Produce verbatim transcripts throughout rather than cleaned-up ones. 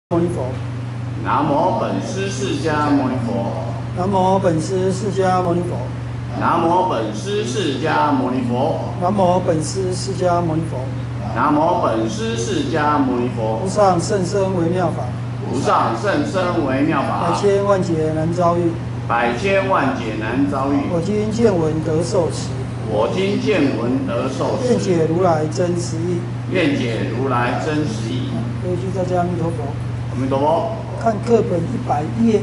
牟尼佛。 南无本师释迦牟尼佛。 南无本师释迦牟尼佛。 南无本师释迦牟尼佛。 南无本师释迦牟尼佛。 南无本师释迦牟尼佛。 无上甚深微妙法。 无上甚深微妙法。 百千万劫难遭遇。 百千万劫难遭遇。 我今见闻得受持。 我今见闻得受持。 愿解如来真实义。 愿解如来真实义。 各位居大家阿弥陀佛。 阿弥陀佛。 看课本一百页，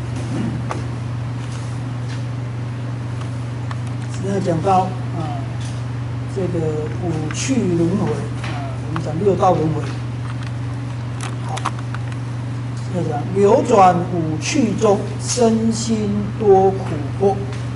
现在讲到啊，这个五趣轮回啊，我们讲六道轮回。好，现在讲流转五趣中，身心多苦迫。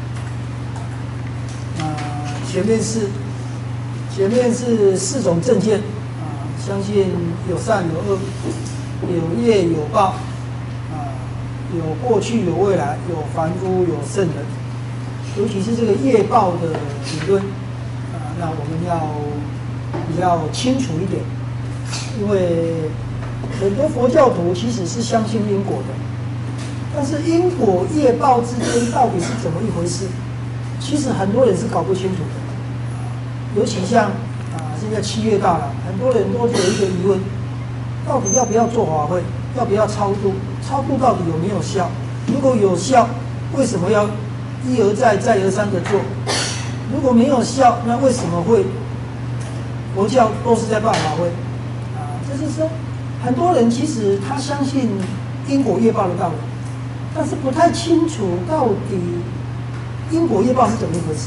啊，前面是前面是四种正见啊，相信有善有恶。有业有报，啊，有过去有未来，有凡夫有圣人，尤其是这个业报的理论，啊，那我们要比较清楚一点，因为很多佛教徒其实是相信因果的，但是因果业报之间到底是怎么一回事，其实很多人是搞不清楚的，尤其像啊，现在七月到了，很多人都有一个疑问。到底要不要做法会？要不要超度？超度到底有没有效？如果有效，为什么要一而再、再而三的做？如果没有效，那为什么会佛教都是在办法会？啊，就是说，很多人其实他相信因果业报的道理，但是不太清楚到底因果业报是怎么一回事。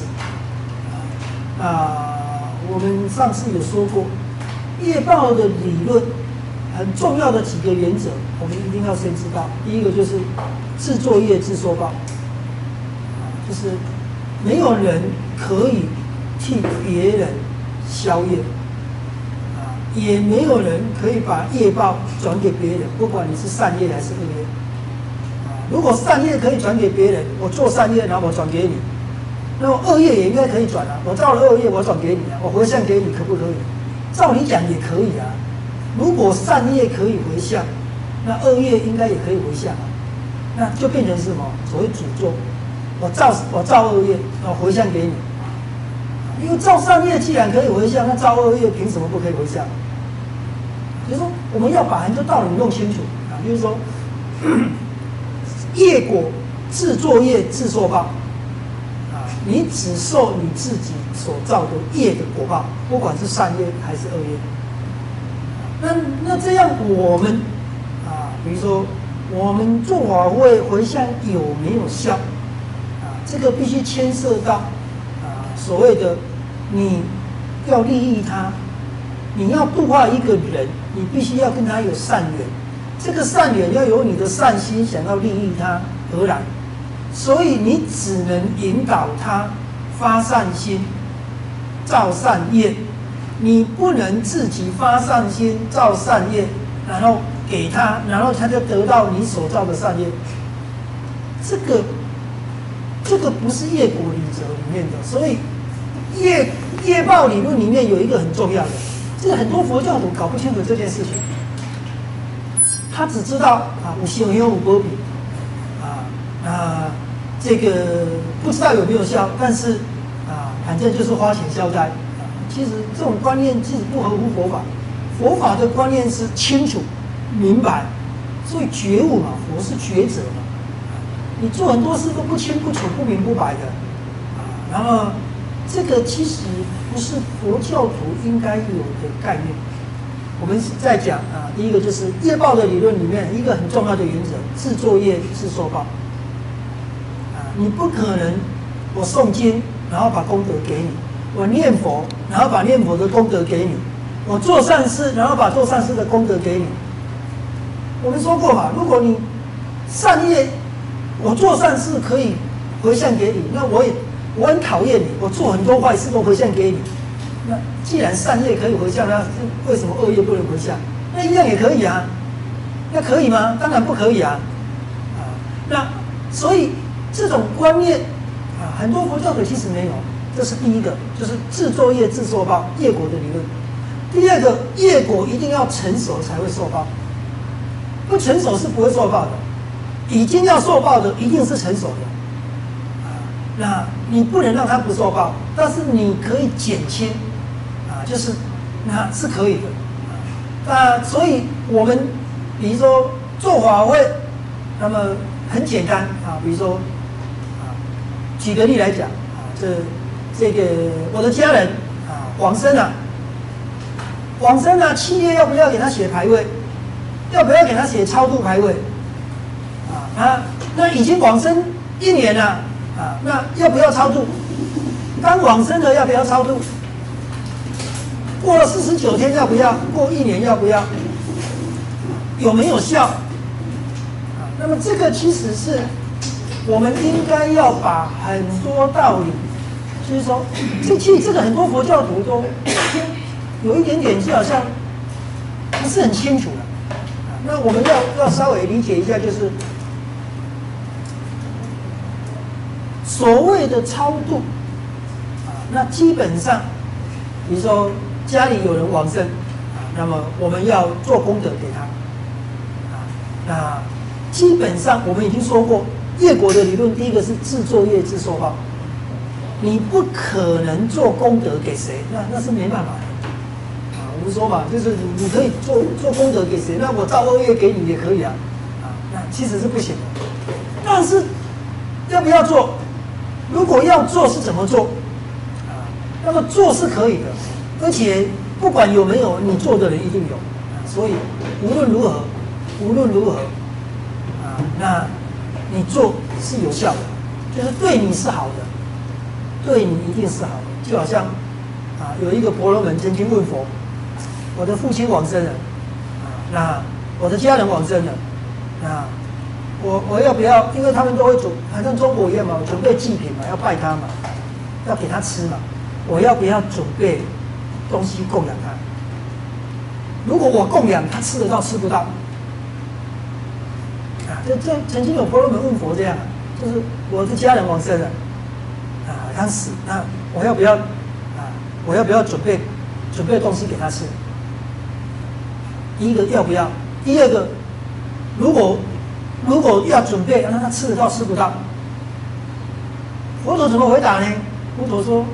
啊，我们上次有说过，业报的理论。很重要的几个原则，我们一定要先知道。第一个就是自作业自受报，就是没有人可以替别人消业，啊，也没有人可以把业报转给别人，不管你是善业还是恶业。啊，如果善业可以转给别人，我做善业，然后我转给你，那么恶业也应该可以转啊。我造了恶业，我转给你啊，我回向给你，可不可以？照理讲也可以啊。如果善业可以回向，那恶业应该也可以回向啊，那就变成是什么？所谓诅咒。我造我造恶业，我回向给你，因为造善业既然可以回向，那造恶业凭什么不可以回向？就是说，我们要把很多道理弄清楚啊，就是说，业果自作业自受报啊，你只受你自己所造的业的果报，不管是善业还是恶业。那那这样我们啊，比如说我们做法会回向有没有效啊？这个必须牵涉到啊所谓的你要利益他，你要度化一个人，你必须要跟他有善缘，这个善缘要由你的善心想要利益他而来，所以你只能引导他发善心，造善业。你不能自己发善心造善业，然后给他，然后他就得到你所造的善业。这个，这个不是业果理则里面的，所以业业报理论里面有一个很重要的，这个很多佛教徒搞不清楚这件事情。他只知道啊，五行有五波比，啊啊，这个不知道有没有效，但是啊，反正就是花钱消灾。其实这种观念其实不合乎佛法，佛法的观念是清楚、明白，所以觉悟嘛，佛是觉者嘛。你做很多事都不清不楚、不明不白的，啊，然后这个其实不是佛教徒应该有的概念。我们在讲啊，第一个就是业报的理论里面一个很重要的原则：自作业自受报。啊，你不可能我诵经，然后把功德给你。我念佛，然后把念佛的功德给你；我做善事，然后把做善事的功德给你。我们说过嘛，如果你善业，我做善事可以回向给你，那我也我很讨厌你，我做很多坏事都回向给你。那既然善业可以回向，那为什么恶业不能回向？那一样也可以啊，那可以吗？当然不可以啊！啊，那所以这种观念啊，很多佛教徒其实没有。这是第一个，就是自作业自受报，业果的理论。第二个，业果一定要成熟才会受报，不不成熟是不会受报的，已经要受报的一定是成熟的。那你不能让它不受报，但是你可以减轻，啊，就是那是可以的。那所以我们比如说做法会，那么很简单啊，比如说啊，举个例来讲啊，这这个我的家人啊往生了，往生了，企业要不要给他写牌位？要不要给他写超度牌位？啊啊，那已经往生一年了。啊，那要不要超度？刚往生的要不要超度？过了四十九天要不要？过一年要不要？有没有效？啊，那么这个其实是我们应该要把很多道理，就是说，这其实这个很多佛教徒都有一点点就好像不是很清楚了。啊，那我们要要稍微理解一下，就是。所谓的超度，啊，那基本上，比如说家里有人往生，啊，那么我们要做功德给他，啊，那基本上我们已经说过，业果的理论，第一个是自作业自受报，你不可能做功德给谁，那那是没办法的，啊，我们说嘛，就是你你可以做做功德给谁，那我造恶业给你也可以啊，啊，那其实是不行的，但是要不要做？如果要做是怎么做？啊，那么做是可以的，而且不管有没有，你做的人一定有，啊，所以无论如何，无论如何，啊，那你做是有效的，就是对你是好的，对你一定是好的。就好像啊，有一个婆罗门曾经问佛：“我的父亲往生了，啊，那我的家人往生了，那。”我我要不要？因为他们都会准，好像中国一样嘛，准备祭品嘛，要拜他嘛，要给他吃嘛。我要不要准备东西供养他？如果我供养，他吃得到吃不到？啊，这这曾经有婆罗门问佛这样，就是我的家人往生了，啊，他死，那我要不要啊？我要不要准备准备东西给他吃？第一个要不要？第二个，如果如果要准备，那他吃得到吃不到？佛陀怎么回答呢？佛陀说，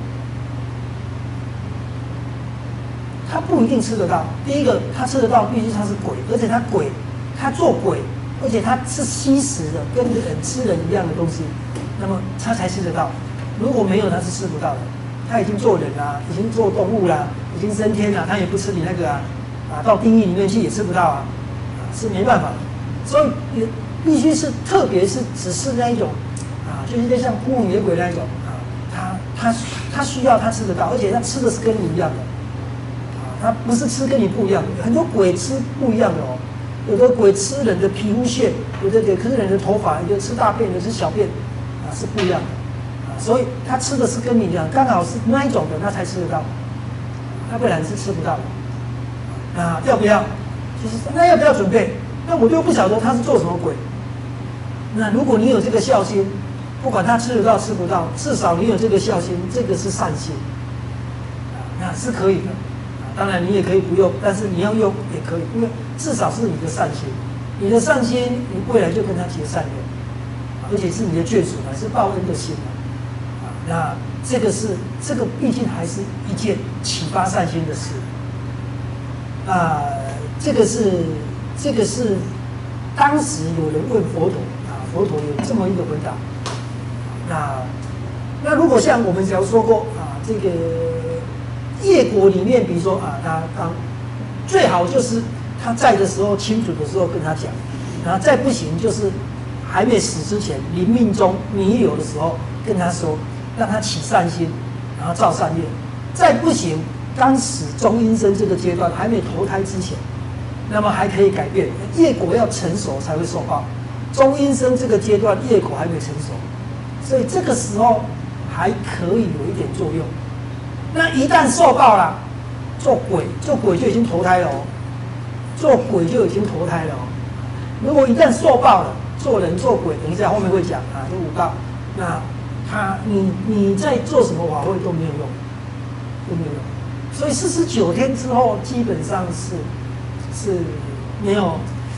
他不一定吃得到。第一个，他吃得到，必须他是鬼，而且他鬼，他做鬼，而且他是吸食的，跟人吃人一样的东西，那么他才吃得到。如果没有，他是吃不到的。他已经做人啦，已经做动物啦，已经升天了，他也不吃你那个啊，啊，到地狱里面去也吃不到啊，啊，是没办法的。所以也必须是，特别是只是那一种，啊，就是像孤魂野鬼那一种啊，他他他需要他吃得到，而且他吃的是跟你一样的，啊，他不是吃跟你不一样的，很多鬼吃不一样的哦，有的鬼吃人的皮肤屑，有的鬼吃人的头发，有的吃大便，有的吃小便，啊，是不一样的，啊，所以他吃的是跟你一样，刚好是那一种的，那才吃得到，他不然是吃不到的，啊，要不要？就是那要不要准备？那我就不晓得他是做什么鬼。那如果你有这个孝心，不管他吃得到吃不到，至少你有这个孝心，这个是善心，啊，那是可以的。啊，当然你也可以不用，但是你要用也可以，因为至少是你的善心，你的善心，你未来就跟他结善缘，而且是你的眷属嘛，是报恩的心嘛，啊，那这个是这个毕竟还是一件启发善心的事，啊，这个是这个是当时有人问佛陀。佛陀有这么一个回答，那那如果像我们只要说过啊，这个业果里面，比如说啊，他刚最好就是他在的时候清楚的时候跟他讲，然后再不行就是还没死之前，临命中弥留的时候跟他说，让他起善心，然后造善业，再不行刚死中阴身这个阶段还没投胎之前，那么还可以改变，业果要成熟才会受报。中阴身这个阶段业果还没成熟，所以这个时候还可以有一点作用。那一旦受报了，做鬼做鬼就已经投胎了哦，做鬼就已经投胎了哦。如果一旦受报了，做人做鬼，等一下后面会讲啊，这五道，那他你你在做什么法会都没有用，都没有用。所以四十九天之后，基本上是是没有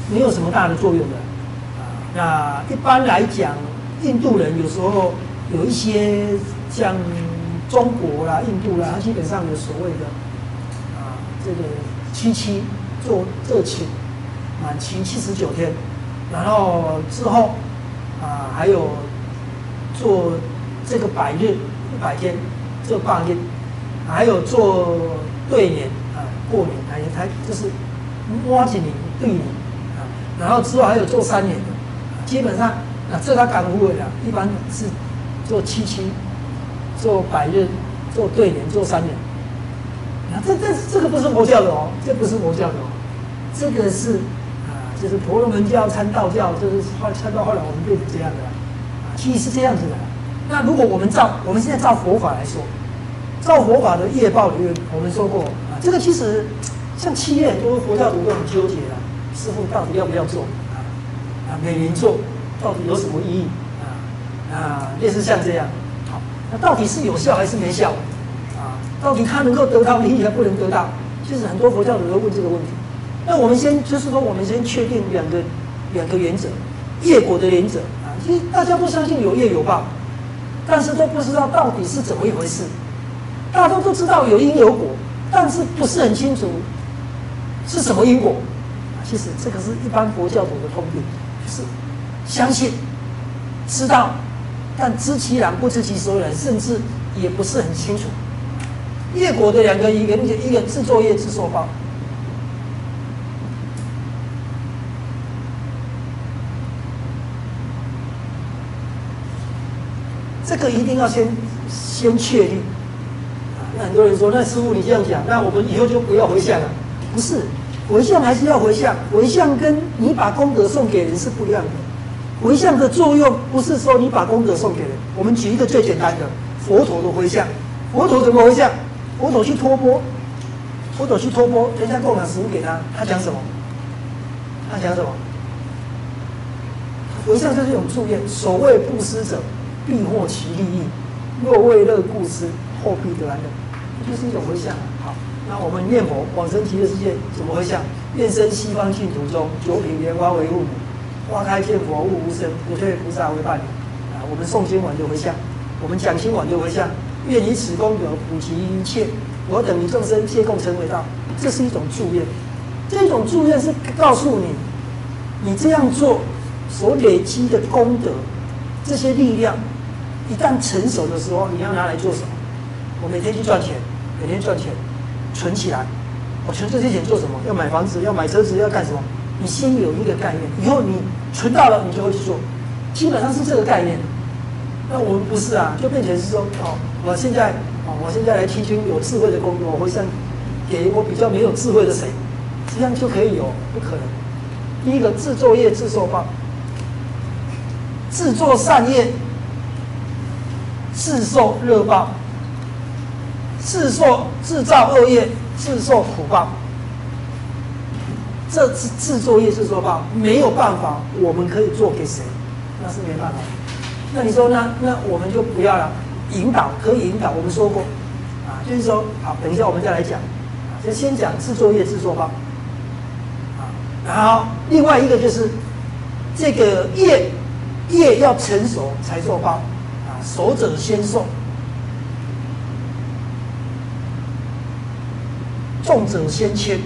没有什么大的作用的。啊，那一般来讲，印度人有时候有一些像中国啦、印度啦，它基本上有所谓的啊这个七七做这期满期七十九天，然后之后啊还有做这个百日一百天这八日，还有做对年啊过年，还有它就是挖几年对年啊，然后之后还有做三年的，基本上啊这他港务的一般是做七七。做百日，做对年，做三年。啊，这这这个不是佛教的哦，这不是佛教的哦，这个是啊，就是婆罗门教参道教，就是后参到后来我们变成这样的，啊，其实是这样子的。那如果我们照我们现在照佛法来说，照佛法的业报里面，我们说过啊，这个其实像七月，很多佛教徒都很纠结啊，师父到底要不要做啊？啊，每年做到底有什么意义啊？啊，类似像这样。那到底是有效还是没效？啊，到底它能够得到利益还不能得到？其实很多佛教徒都问这个问题。那我们先就是说，我们先确定两个两个原则，业果的原则啊。其实大家都相信有业有报，但是都不知道到底是怎么一回事。大家都知道有因有果，但是不是很清楚是什么因果。其实这个是一般佛教徒的通病，就是相信、知道。但知其然不知其所以然，甚至也不是很清楚。业果的两个原则，一个自作业自受报。这个一定要先先确定。那很多人说，那师父你这样讲，那我们以后就不要回向了。不是，回向还是要回向，回向跟你把功德送给人是不一样的。回向的作用不是说你把功德送给人。我们举一个最简单的，佛陀的回向。佛陀怎么回向？佛陀去托钵，佛陀去托钵，人家供养食物给他，他讲什么？他讲什么？回向就是一种祝愿。所谓布施者，必获其利益；若为乐故施，后必得安乐。这就是一种回向。好，那我们念佛往生极乐世界怎么回向？愿生西方净土中，九品莲花为父母。花开见佛悟无生，不退菩萨为伴侣。啊，我们诵经完就回向，我们讲经完就回向。愿以此功德普及一切，我等与众生皆共成为道。这是一种祝愿，这种祝愿是告诉你，你这样做所累积的功德，这些力量一旦成熟的时候，你要拿来做什么？我每天去赚钱，每天赚钱，存起来。我存这些钱做什么？要买房子，要买车子，要干什么？你先有一个概念，以后你存到了，你就会去做，基本上是这个概念。那我们不是啊，就变成是说，哦，我现在，哦，我现在来听听有智慧的功德，我会向给我比较没有智慧的谁，这样就可以有？不可能。第一个，自作业自受报，自作善业，自受乐报；自受自造恶业，自受苦报。这是自作业自受报，没有办法，我们可以做给谁？那是没办法。那你说，那那我们就不要了。引导可以引导，我们说过，啊，就是说，好，等一下我们再来讲，就先讲自作业自受报，啊，然后另外一个就是这个业业要成熟才受报，啊，熟者先受，重者先签。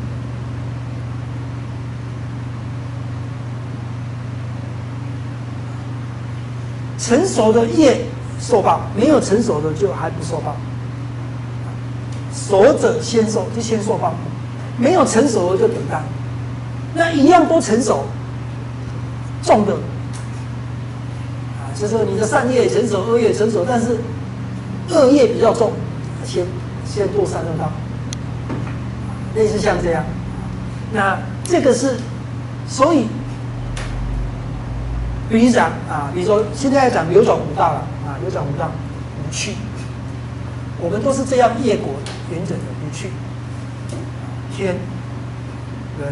成熟的业受报，没有成熟的就还不受报。熟者先受，就先受报；没有成熟的就等待。那一样都成熟，重的啊，就是说你的善业成熟，恶业成熟，但是恶业比较重，先先堕三恶道，类似像这样。那这个是，所以。比如讲啊，比如说现在讲流转五道了啊，流转五道五趣，我们都是这样业果原则的五趣，天、人、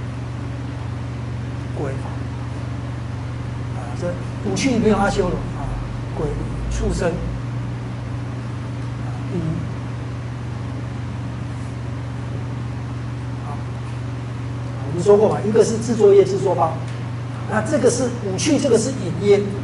鬼啊，这五趣里面有阿修罗啊，鬼、畜生啊，地狱。好，我你说过嘛？一个是制作业、制作报，那这个是武器，这个是营业，营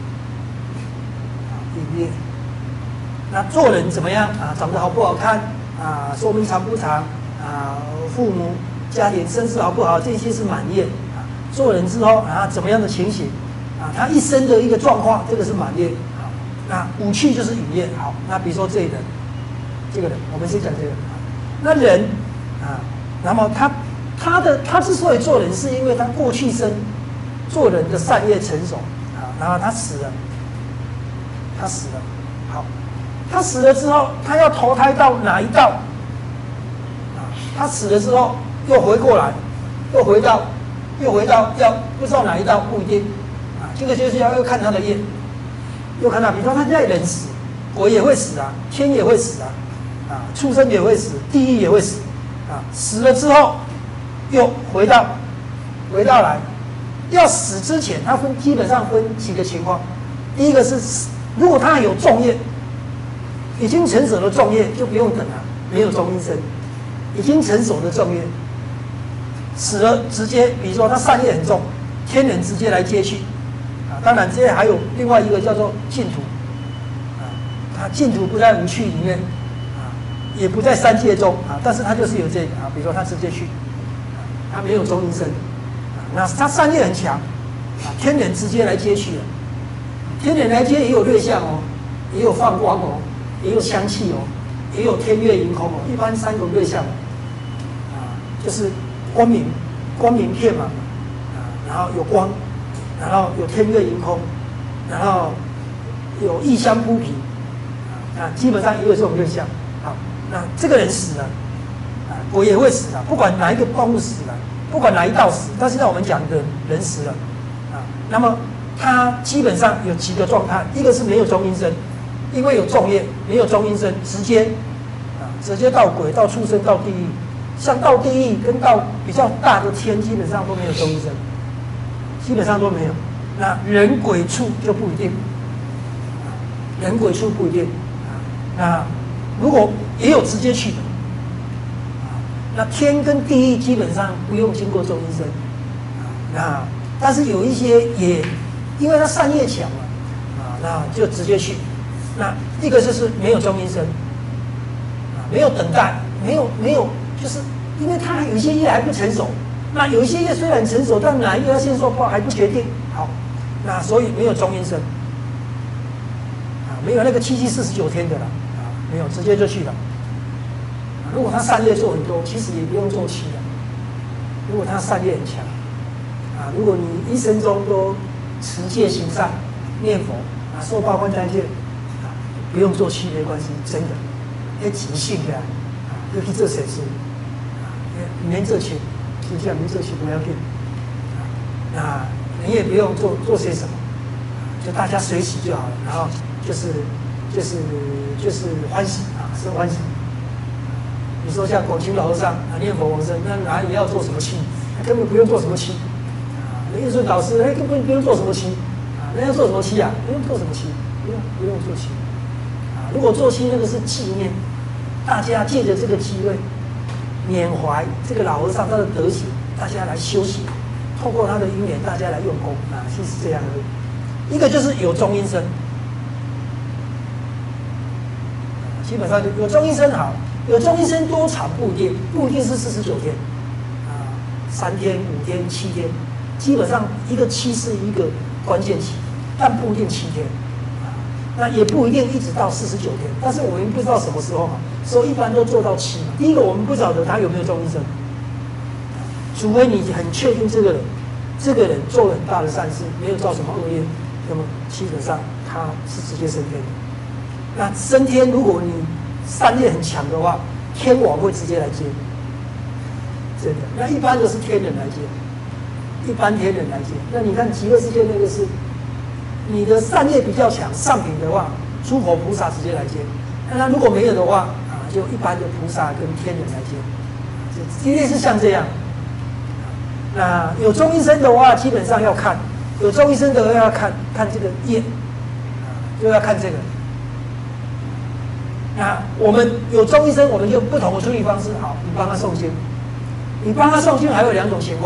业。那做人怎么样啊？长得好不好看啊？寿命长不长啊？父母家庭身世好不好？这些是满业啊。做人之后啊，怎么样的情形啊？他一生的一个状况，这个是满业。好，那武器就是营业。好，那比如说这一人，这个人，我们先讲这个。那人啊，那么他他的他之所以做人，是因为他过去生做人的善业成熟啊，然后他死了，他死了。好。他死了之后，他要投胎到哪一道？啊，他死了之后又回过来，又回到，又回到要不知道哪一道，不一定。啊，这个就是要又看他的业，又看他，比如说他现在人死，鬼也会死啊，天也会死啊，啊，畜生也会死，地狱也会死，啊，死了之后又回到，回到来，要死之前，他分基本上分几个情况，第一个是如果他有重业。已经成熟的重业就不用等了，没有中阴身。已经成熟的重业，死了直接，比如说他善业很重，天人直接来接去，啊，当然这些还有另外一个叫做净土，啊，他净土不在无趣里面，啊，也不在三界中，啊，但是他就是有这个啊，比如说他直接去，啊，他没有中阴身，啊，那他善业很强，啊，天人直接来接去了，天人来接也有略相哦，也有放光哦。也有香气哦，也有天月银空哦，一般三种对象，啊，就是光明，光明片嘛，啊，然后有光，然后有天月银空，然后有异香扑鼻，啊，基本上也有这种对象。好，那这个人死了，啊，鬼也会死啊，不管哪一个动物死了，不管哪一道死，但是在我们讲的人死了，啊，那么他基本上有几个状态，一个是没有中阴身。因为有重业，没有中阴身，直接啊，直接到鬼、到畜生、到地狱。像到地狱跟到比较大的天，基本上都没有中阴身，基本上都没有。那人鬼畜就不一定，啊，人鬼畜不一定啊。那如果也有直接去的，啊，那天跟地狱基本上不用经过中阴身，啊，那但是有一些也因为他善业强嘛，啊，那就直接去。那一个就是没有中阴身，啊，没有等待，没有没有，就是因为它有一些业还不成熟，那有一些业虽然成熟，但哪一个要先受报还不决定。好，那所以没有中阴身，啊，没有那个七七四十九天的了，啊，没有，直接就去了。啊，如果他善业做很多，其实也不用做七了。如果他善业很强，啊，如果你一生中都持戒行善、念佛，啊，受报观三界。不用做七没关系，真的，要即兴的啊，要去做谁事啊，免这钱，就这样免这钱不要紧啊，那你也不用做做些什么，就大家随喜就好了，然后就是就是就是欢喜啊，生欢喜。你说像广清老和尚啊，念佛往生，那哪里要做什么七？根本不用做什么七啊。那印顺导师，哎，根本不用做什么七啊，那要做什么七啊？不用做什么七，不用不用做七。如果做七那个是纪念，大家借着这个机会缅怀这个老和尚他的德行，大家来修行，透过他的因缘，大家来用功啊，其实这样而已。一个就是有中阴身，基本上有中阴身好，有中阴身多长不一定，不一定是四十九天啊，三天、五天、七天，基本上一个七是一个关键期，但不一定七天。那也不一定一直到四十九天，但是我们不知道什么时候嘛，所以一般都做到七嘛。第一个，我们不晓得他有没有中阴身，除非你很确定这个人，这个人做了很大的善事，没有造什么恶业，那么基本上他是直接升天的。那升天，如果你善业很强的话，天王会直接来接，真的。那一般都是天人来接，一般天人来接。那你看极乐世界那个是。你的善业比较强，上品的话，诸佛菩萨直接来接；那如果没有的话，啊，就一般的菩萨跟天人来接。一定是像这样。那有中阴身的话，基本上要看；有中阴身的话要看看这个业，啊，就要看这个。那我们有中阴身，我们就不同的处理方式。好，你帮他诵经，你帮他诵经还有两种情况，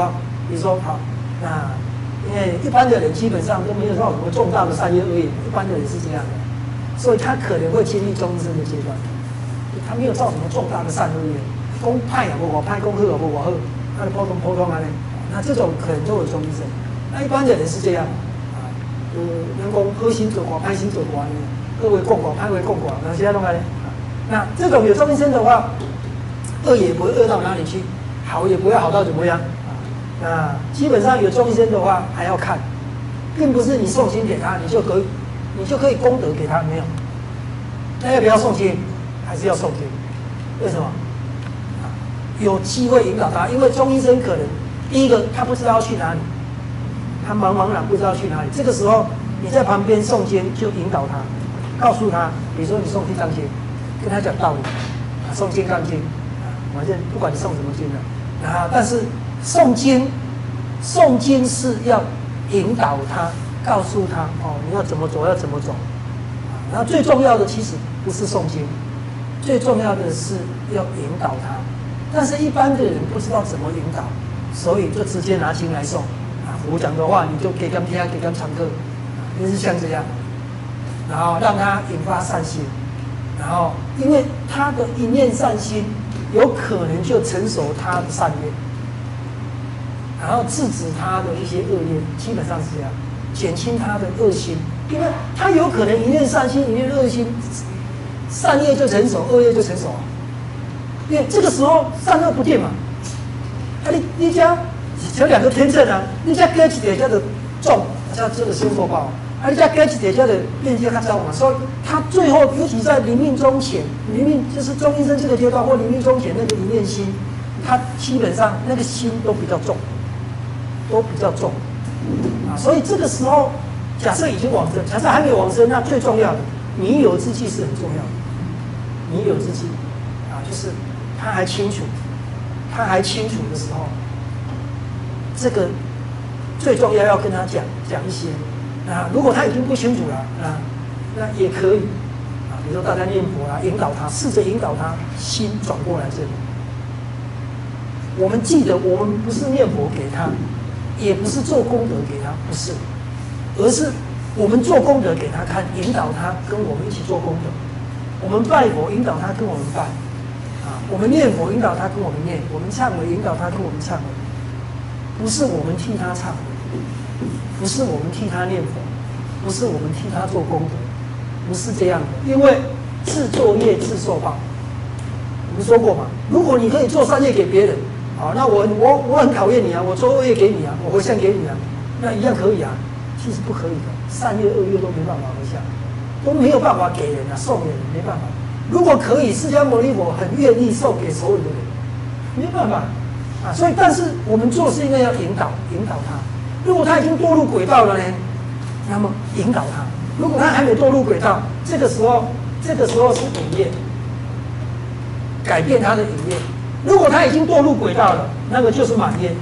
比如说好，那因为一般的人基本上都没有到什么重大的善业恶业，一般的人是这样的，所以他可能会经历终身的阶段，他没有造什么重大的善恶业，公派也不我派，公贺也不我贺，他的普通普通啊呢，那这种可能都有终身。那一般的人是这样啊，呃，人工好心做寡，歹心做寡呢，恶为共寡，歹为共寡，那现在弄来呢。那这种有终身的话，恶也不会恶到哪里去，好也不会好到怎么样啊。那基本上有终身的话，还要看，并不是你送经给他，你就可以，你就可以功德给他，没有。那要不要送经？还是要送经？为什么？啊，有机会引导他，因为中医生可能第一个他不知道要去哪里，他茫茫然不知道去哪里。这个时候你在旁边诵经，就引导他，告诉他，比如说你诵地藏经。跟他讲道理，啊，诵金刚经，啊，反正不管你诵什么经了，啊，但是诵经，诵经是要引导他，告诉他哦，你要怎么走，要怎么走，啊，然后最重要的其实不是诵经，最重要的是要引导他，但是一般的人不知道怎么引导，所以就直接拿经来诵，啊，佛讲的话你就给他听，给他唱歌，就是像这样，然后让他引发善心。然后，因为他的一念善心，有可能就成熟他的善业，然后制止他的一些恶业，基本上是这样，减轻他的恶心。因为他有可能一念善心，一念恶心，善业就成熟，恶业就成熟啊。因为这个时候善恶不定嘛。啊，你你家有两个天秤啊，你家加一点叫做重，叫这个先受报。啊，你再加一点叫的变阶较糟嘛，所以他最后，尤其在临命终前，临命就是中阴身这个阶段或临命终前那个一念心，他基本上那个心都比较重，都比较重啊。所以这个时候，假设已经往生，假设还没有往生，那最重要的弥有之际是很重要的。弥有之际啊，就是他还清楚，他还清楚的时候，这个最重要要跟他讲讲一些。啊，如果他已经不清楚了啊，那也可以啊，比如说大家念佛啊，引导他，试着引导他心转过来这里。我们记得，我们不是念佛给他，也不是做功德给他，不是，而是我们做功德给他看，引导他跟我们一起做功德。我们拜佛，引导他跟我们拜啊；我们念佛，引导他跟我们念；我们忏悔，引导他跟我们忏悔。不是我们替他忏悔。不是我们替他念佛，不是我们替他做功德，不是这样的。因为自作业自受报。我们说过嘛，如果你可以做善业给别人，好，那我我我很讨厌你啊，我做恶业给你啊，我回向给你啊，那一样可以啊。其实不可以的，善业恶业都没办法回向，都没有办法给人啊，送给人没办法。如果可以，释迦牟尼佛很愿意送给所有的人，没办法啊。所以，但是我们做是应该要引导，引导他。如果他已经堕入轨道了呢，那么引导他；如果他还没堕入轨道，这个时候，这个时候是引业，改变他的引业。如果他已经堕入轨道了，那么就是满业。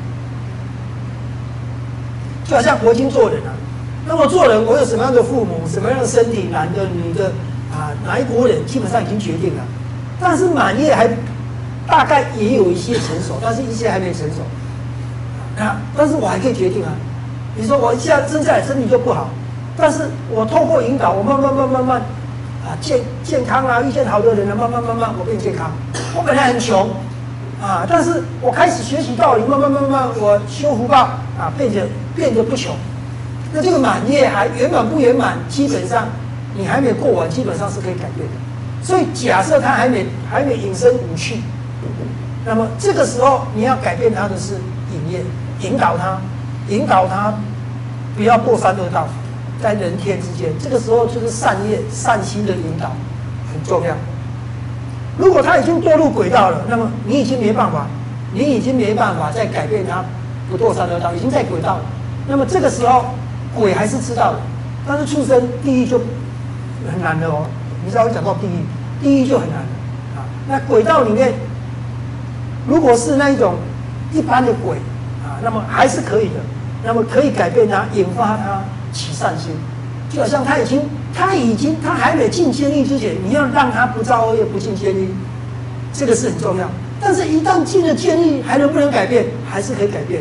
就好像我已经做人了，那么做人，我有什么样的父母，什么样的身体，男的、女的，啊，哪一国人，基本上已经决定了。但是满业还大概也有一些成熟，但是一些还没成熟。啊，但是我还可以决定啊。比如说我现在生下来身体就不好，但是我透过引导，我慢慢慢慢慢啊健健康啊，遇见好的人啊，慢慢慢慢我变健康。我本来很穷啊，但是我开始学习道理，慢慢慢慢我修福报啊，变得变得不穷。那这个满业还圆满不圆满，基本上你还没过完，基本上是可以改变的。所以假设他还没还没引生五趣，那么这个时候你要改变他的是引业。引导他，引导他，不要过三恶道，在人天之间，这个时候就是善业、善心的引导很重要。如果他已经堕入轨道了，那么你已经没办法，你已经没办法再改变他不堕三恶道，已经在轨道了。那么这个时候，鬼还是知道的，但是畜生、地狱就很难了哦。你知道我讲到地狱，地狱就很难了啊。那轨道里面，如果是那一种一般的鬼。那么还是可以的，那么可以改变他，引发他起善心，就好像他已经，他已经，他还没进监狱之前，你要让他不造恶业，不进监狱，这个是很重要。但是，一旦进了监狱，还能不能改变？还是可以改变。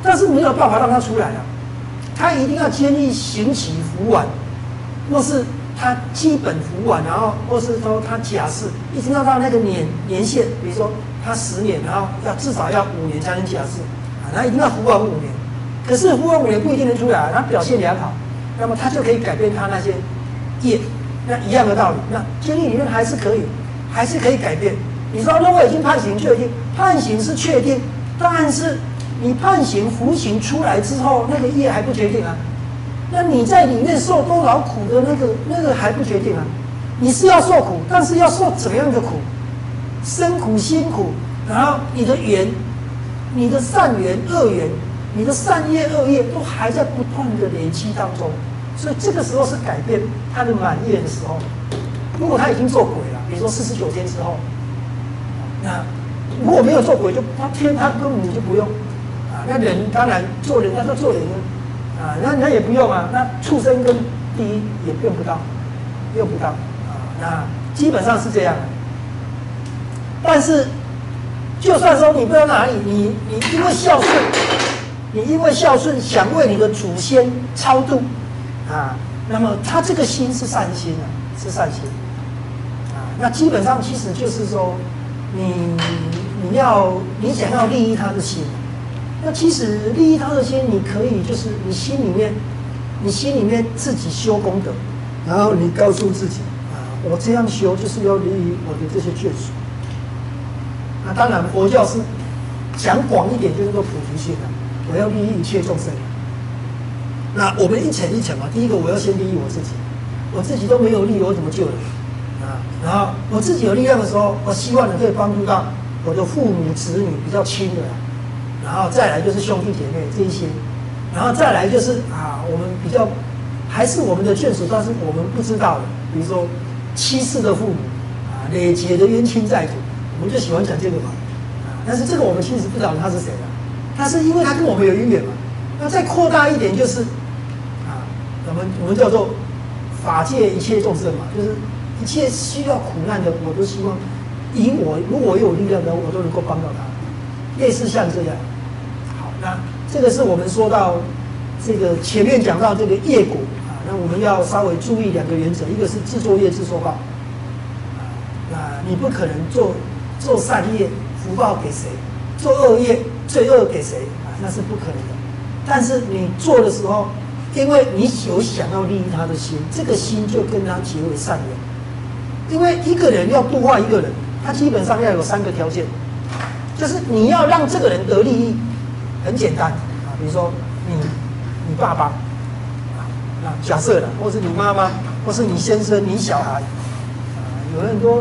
但是没有办法让他出来啊，他一定要监狱刑期服完，或是他基本服完，然后或是说他假释，一直要到那个年年限，比如说他十年，然后要至少要五年才能假释啊，他一定要服完五年。可是服完五年不一定能出来，他表现良好，那么他就可以改变他那些业，那一样的道理，那监狱里面还是可以，还是可以改变。你说那我已经判刑确定，判刑是确定，但是你判刑服刑出来之后，那个业还不决定啊。那你在里面受多少苦的那个那个还不决定啊。你是要受苦，但是要受怎样的苦？生苦、辛苦，然后你的缘、你的善缘、恶缘、你的善业、恶业都还在不断的累积当中。所以这个时候是改变他的满业的时候。如果他已经做鬼了，比如说四十九天之后。那如果没有做鬼，就他天他根本就不用啊。那人当然做人，他都做人啊，那那也不用啊。那畜生跟第一也用不到，用不到啊。那基本上是这样。但是，就算说你不知道哪里，你你因为孝顺，你因为孝顺想为你的祖先超度啊，那么他这个心是善心啊，是善心啊。那基本上其实就是说。你你要你想要利益他的心，那其实利益他的心，你可以就是你心里面，你心里面自己修功德，然后你告诉自己啊，我这样修就是要利益我的这些眷属。那当然，佛教是讲广一点，就是说菩提心啊，我要利益一切众生。那我们一层一层嘛，第一个我要先利益我自己，我自己都没有利益，我怎么救人？然后我自己有力量的时候，我希望你可以帮助到我的父母子女比较亲的，然后再来就是兄弟姐妹这一些，然后再来就是啊，我们比较还是我们的眷属，但是我们不知道的，比如说七世的父母啊，累劫的冤亲债主，我们就喜欢讲这个嘛啊，但是这个我们其实不晓得他是谁啊，他是因为他跟我们有姻缘嘛。那再扩大一点就是啊，我们我们叫做法界一切众生嘛，就是。一切需要苦难的，我都希望以我如果我有力量的，我都能够帮到他。类似像这样。好，那这个是我们说到这个前面讲到这个业果啊，那我们要稍微注意两个原则，一个是自作业自受报啊，那你不可能做做善业福报给谁，做恶业罪恶给谁啊，那是不可能的。但是你做的时候，因为你有想要利益他的心，这个心就跟他结为善缘。因为一个人要度化一个人，他基本上要有三个条件，就是你要让这个人得利益，很简单啊，比如说你你爸爸啊，啊假设了，或是你妈妈，或是你先生、你小孩，啊，有很多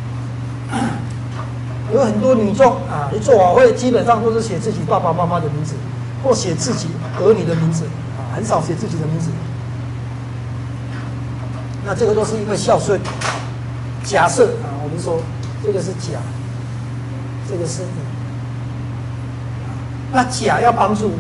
有很多女众啊，一做法会基本上都是写自己爸爸妈妈的名字，或写自己儿女的名字啊，很少写自己的名字。那这个都是因为孝顺。假设啊，我们说这个是甲，这个是乙，那甲要帮助我，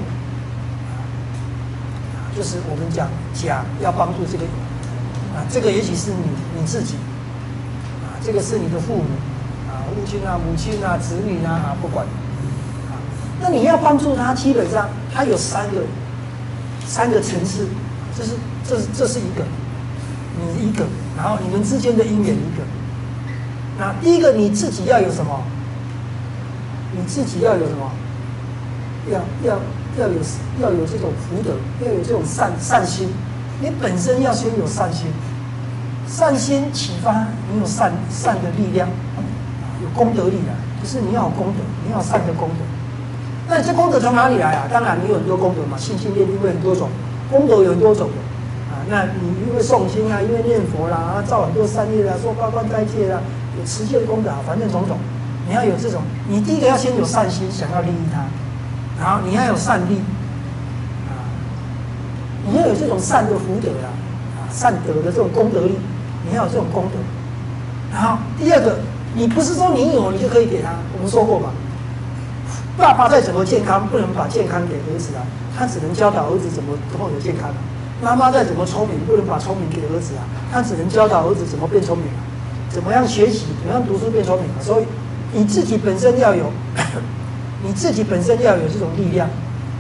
就是我们讲甲要帮助这个乙啊，这个也许是你你自己啊，这个是你的父母啊，父亲啊、母亲啊、子女啊啊，不管啊，那你要帮助他，基本上他有三个三个层次，这是这是这是一个，你一个。然后你们之间的因缘一个，那第一个你自己要有什么？你自己要有什么？要要要有要有这种福德，要有这种善善心。你本身要先有善心，善心启发你有善善的力量，有功德力来，就是你要有功德，你要有善的功德。那这功德从哪里来啊？当然你有很多功德嘛，信心念力会很多种，功德有很多种的。那你因为诵经啊，因为念佛啦，啊，造很多善业啦，说八关斋戒啦，有持戒的功德啊，反正种种，你要有这种，你第一个要先有善心，想要利益他，然后你要有善力，啊，你要有这种善的福德啊，啊，善德的这种功德力，你要有这种功德。然后第二个，你不是说你有你就可以给他，我们说过嘛，爸爸再怎么健康，不能把健康给儿子啊，他只能教导儿子怎么怎么有健康啊。妈妈再怎么聪明，不能把聪明给儿子啊，他只能教导儿子怎么变聪明啊，怎么样学习，怎么样读书变聪明啊。所以你自己本身要有，你自己本身要有这种力量，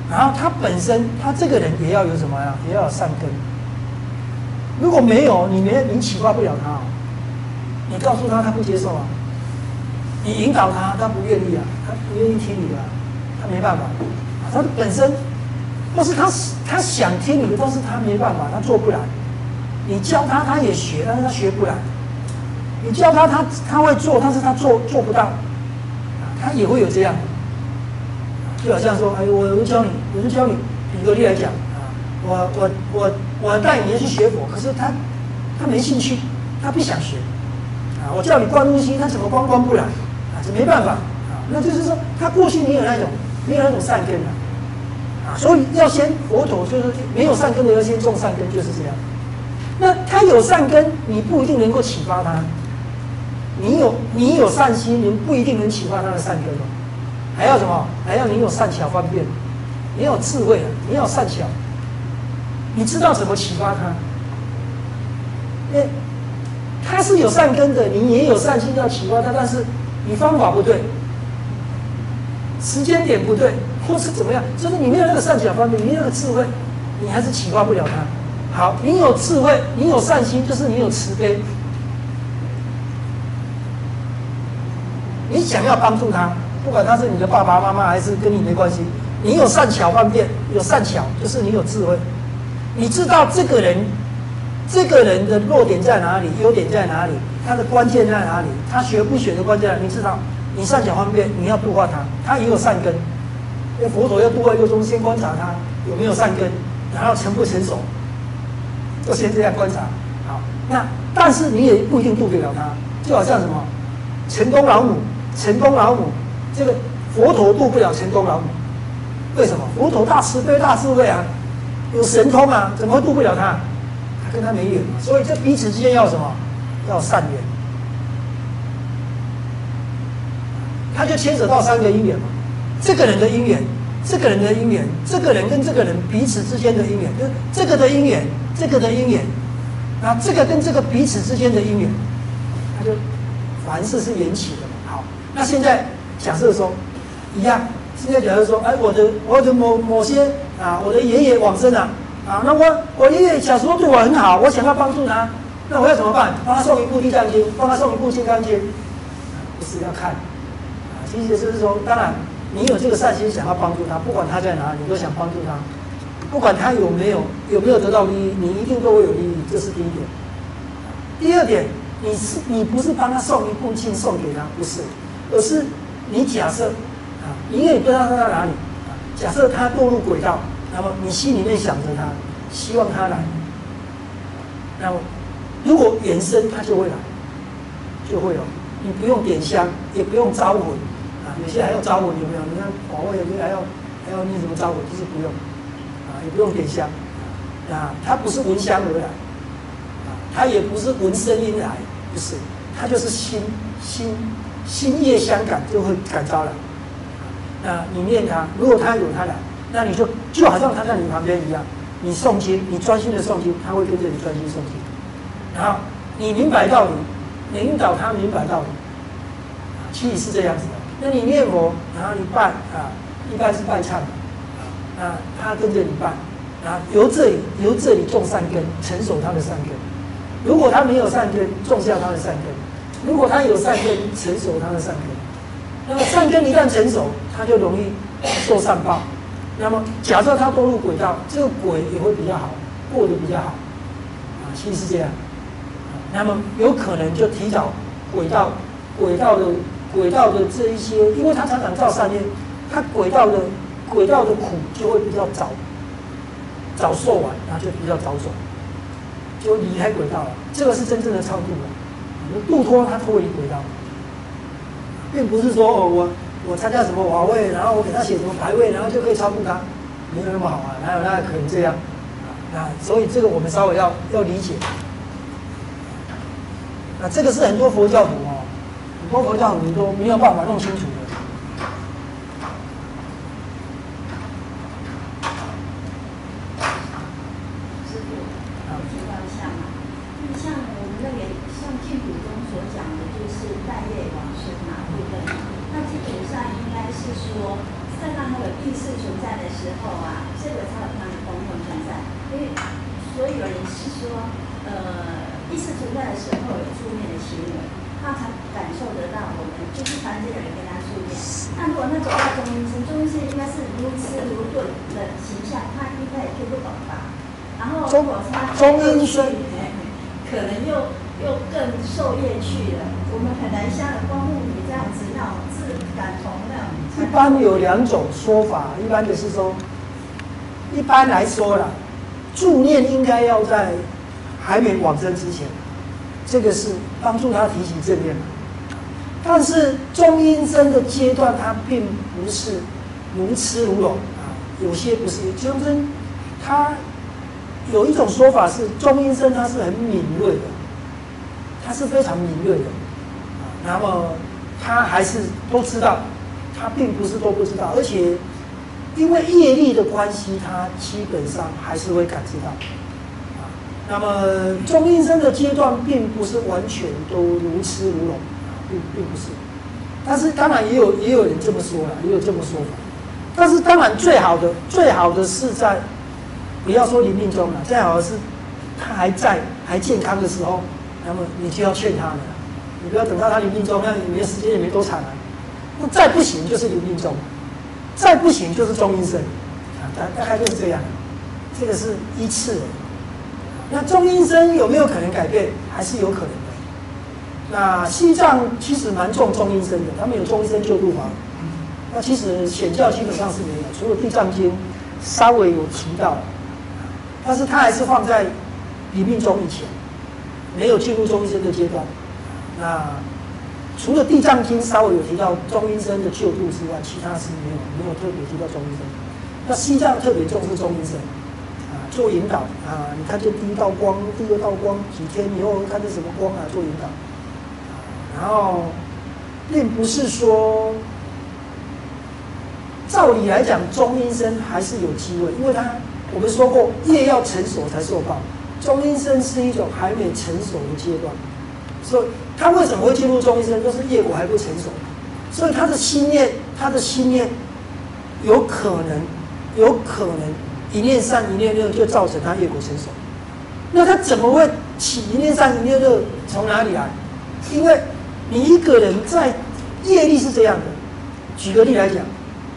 然后他本身他这个人也要有什么呀？也要有善根。如果没有，你没你启发不了他、哦。你告诉他，他不接受啊；你引导他，他不愿意啊，他不愿意听你的、啊，他没办法。他本身，或是他他想听你的，但是他没办法，他做不来。你教他，他也学，但是他学不来。你教他，他他会做，但是他做做不到。他也会有这样，就好像说，哎，我我教你，我就教你。举个例来讲啊，我我我我带你去学佛，可是他他没兴趣，他不想学。啊，我叫你观呼吸，他怎么观观不来？啊，这没办法啊。那就是说，他过去没有那种没有那种善根的，啊，所以要先佛陀就是没有善根的要先种善根，就是这样。那他有善根，你不一定能够启发他。你有你有善心，你不一定能启发他的善根哦。还要什么？还要你有善巧方便，你有智慧，你有善巧，你知道怎么启发他。因为他是有善根的，你也有善心要启发他，但是你方法不对，时间点不对，或是怎么样，就是你没有那个善巧方面，你没有那个智慧，你还是启发不了他。好，你有智慧，你有善心，就是你有慈悲。你想要帮助他，不管他是你的爸爸妈妈还是跟你没关系，你有善巧方便，有善巧，就是你有智慧，你知道这个人，这个人的弱点在哪里，优点在哪里，他的关键在哪里，他学不学的关键在哪里，你知道，你善巧方便，你要度化他，他也有善根，因为佛陀要度化六宗，先观察他有没有善根，然后成不成熟，就先这样观察。好，那但是你也不一定度得了他，就好像什么成功老母。成功老母，这个佛陀度不了成功老母，为什么？佛陀大慈悲大智慧啊，有神通啊，怎么会度不了他？他跟他没缘嘛，所以这彼此之间要什么？要善缘。他就牵扯到三个因缘嘛，这个人的因缘，这个人的因缘，这个人跟这个人彼此之间的因缘，就是这个的因缘，这个的因缘，然后这个跟这个彼此之间的因缘，他就凡事是缘起的。那现在假设说一样，现在假设说，哎，我的我的某某些啊，我的爷爷往生了啊，那我我爷爷小时候对我很好，我想要帮助他，那我要怎么办？帮他送一部《地藏经》，帮他送一部《金刚经》，不是要看啊，其实就是说，当然你有这个善心想要帮助他，不管他在哪里，你都想帮助他，不管他有没有有没有得到利益，你一定都会有利益，这是第一点。第二点，你是你不是帮他送一部经送给他，不是。而是你假设啊，因为你不知道他在哪里啊，假设他堕入轨道，那么你心里面想着他，希望他来，那么如果缘生他就会来，就会有，你不用点香，也不用招魂啊，有些还要招魂，有没有？你看法会有些还要还要念什么招魂，就是不用啊，也不用点香啊，他不是闻香而来啊，他也不是闻声音来，不是，他就是心心。心业相感就会感召来，那你念他，如果他有他来，那你就就好像他在你旁边一样，你诵经，你专心的诵经，他会跟着你专心诵经，然后你明白道理，你引导他明白道理，其实是这样子的。那你念佛，然后你拜啊，一般是拜忏，啊，他跟着你拜，啊，由这里由这里种善根，成熟他的善根。如果他没有善根，种下他的善根。如果他有善根，成熟他的善根，那么善根一旦成熟，他就容易受善报。那么假设他堕入轨道，这个轨也会比较好，过得比较好，啊，其实是这样。那么有可能就提早轨道轨道的轨道的这一些，因为他常常造善业，他轨道的轨道的苦就会比较早早受完，然后就比较早走，就离开轨道了。这个是真正的超度了。度脱他脱离轨道，并不是说哦，我我参加什么法会，然后我给他写什么牌位，然后就可以超度他，没有那么好啊，哪有那可能这样啊？所以这个我们稍微要要理解。那这个是很多佛教徒哦，很多佛教徒都没有办法弄清楚的。 师父，我请教一下嘛，就像我们那个像净土中所讲的，就是带业往生嘛，对不对？那基本上应该是说，善在让它有意识存在的时候啊，这个才有它的功用存在。因为所以有人是说，呃，意识存在的时候有负面的行为，他才感受得到我们就是凡间的人跟他负面。那如果那走到中医生，中医生应该是如痴如钝的形象，他应该也听不懂吧？然后如果他中医生可能又又更受业去了。我们很难像光目女这样子那种自感同那种。 一般有两种说法，一般的是说，一般来说啦，助念应该要在还没往生之前，这个是帮助他提起正念。但是中阴身的阶段，它并不是如痴如聋啊，有些不是。中阴身它有一种说法是，中阴身它是很敏锐的，它是非常敏锐的。那么他还是都知道，他并不是都不知道，而且因为业力的关系，他基本上还是会感知到。啊，那么中阴身的阶段并不是完全都如痴如聋，并并不是。但是当然也有也有人这么说了，也有这么说法。但是当然最好的最好的是在不要说临命终了，最好的是他还在还健康的时候，那么你就要劝他了。你不要等到他临命终，那你的时间也没多长啊。那再不行就是临命终，再不行就是中阴身，啊，大大概就是这样。这个是依次的。那中阴身有没有可能改变？还是有可能的。那西藏其实蛮重中阴身的，他们有中阴身救度法。那其实显教基本上是没有，除了地藏经稍微有提到，但是它还是放在临命终以前，没有进入中阴身的阶段。那除了地藏经稍微有提到中阴身的救度之外，其他是没有没有特别提到中阴身。那西藏特别重视中阴身，啊，做引导啊，你看见第一道光、第二道光，几天以后看见什么光啊，做引导。啊，然后并不是说，照理来讲，中阴身还是有机会，因为他我们说过，业要成熟才受报，中阴身是一种还没成熟的阶段。所以他为什么会进入中阴身，就是业果还不成熟，所以他的心念，他的心念有可能，有可能一念善一念恶就造成他业果成熟。那他怎么会起一念善一念恶？从哪里来？因为你一个人在业力是这样的。举个例来讲，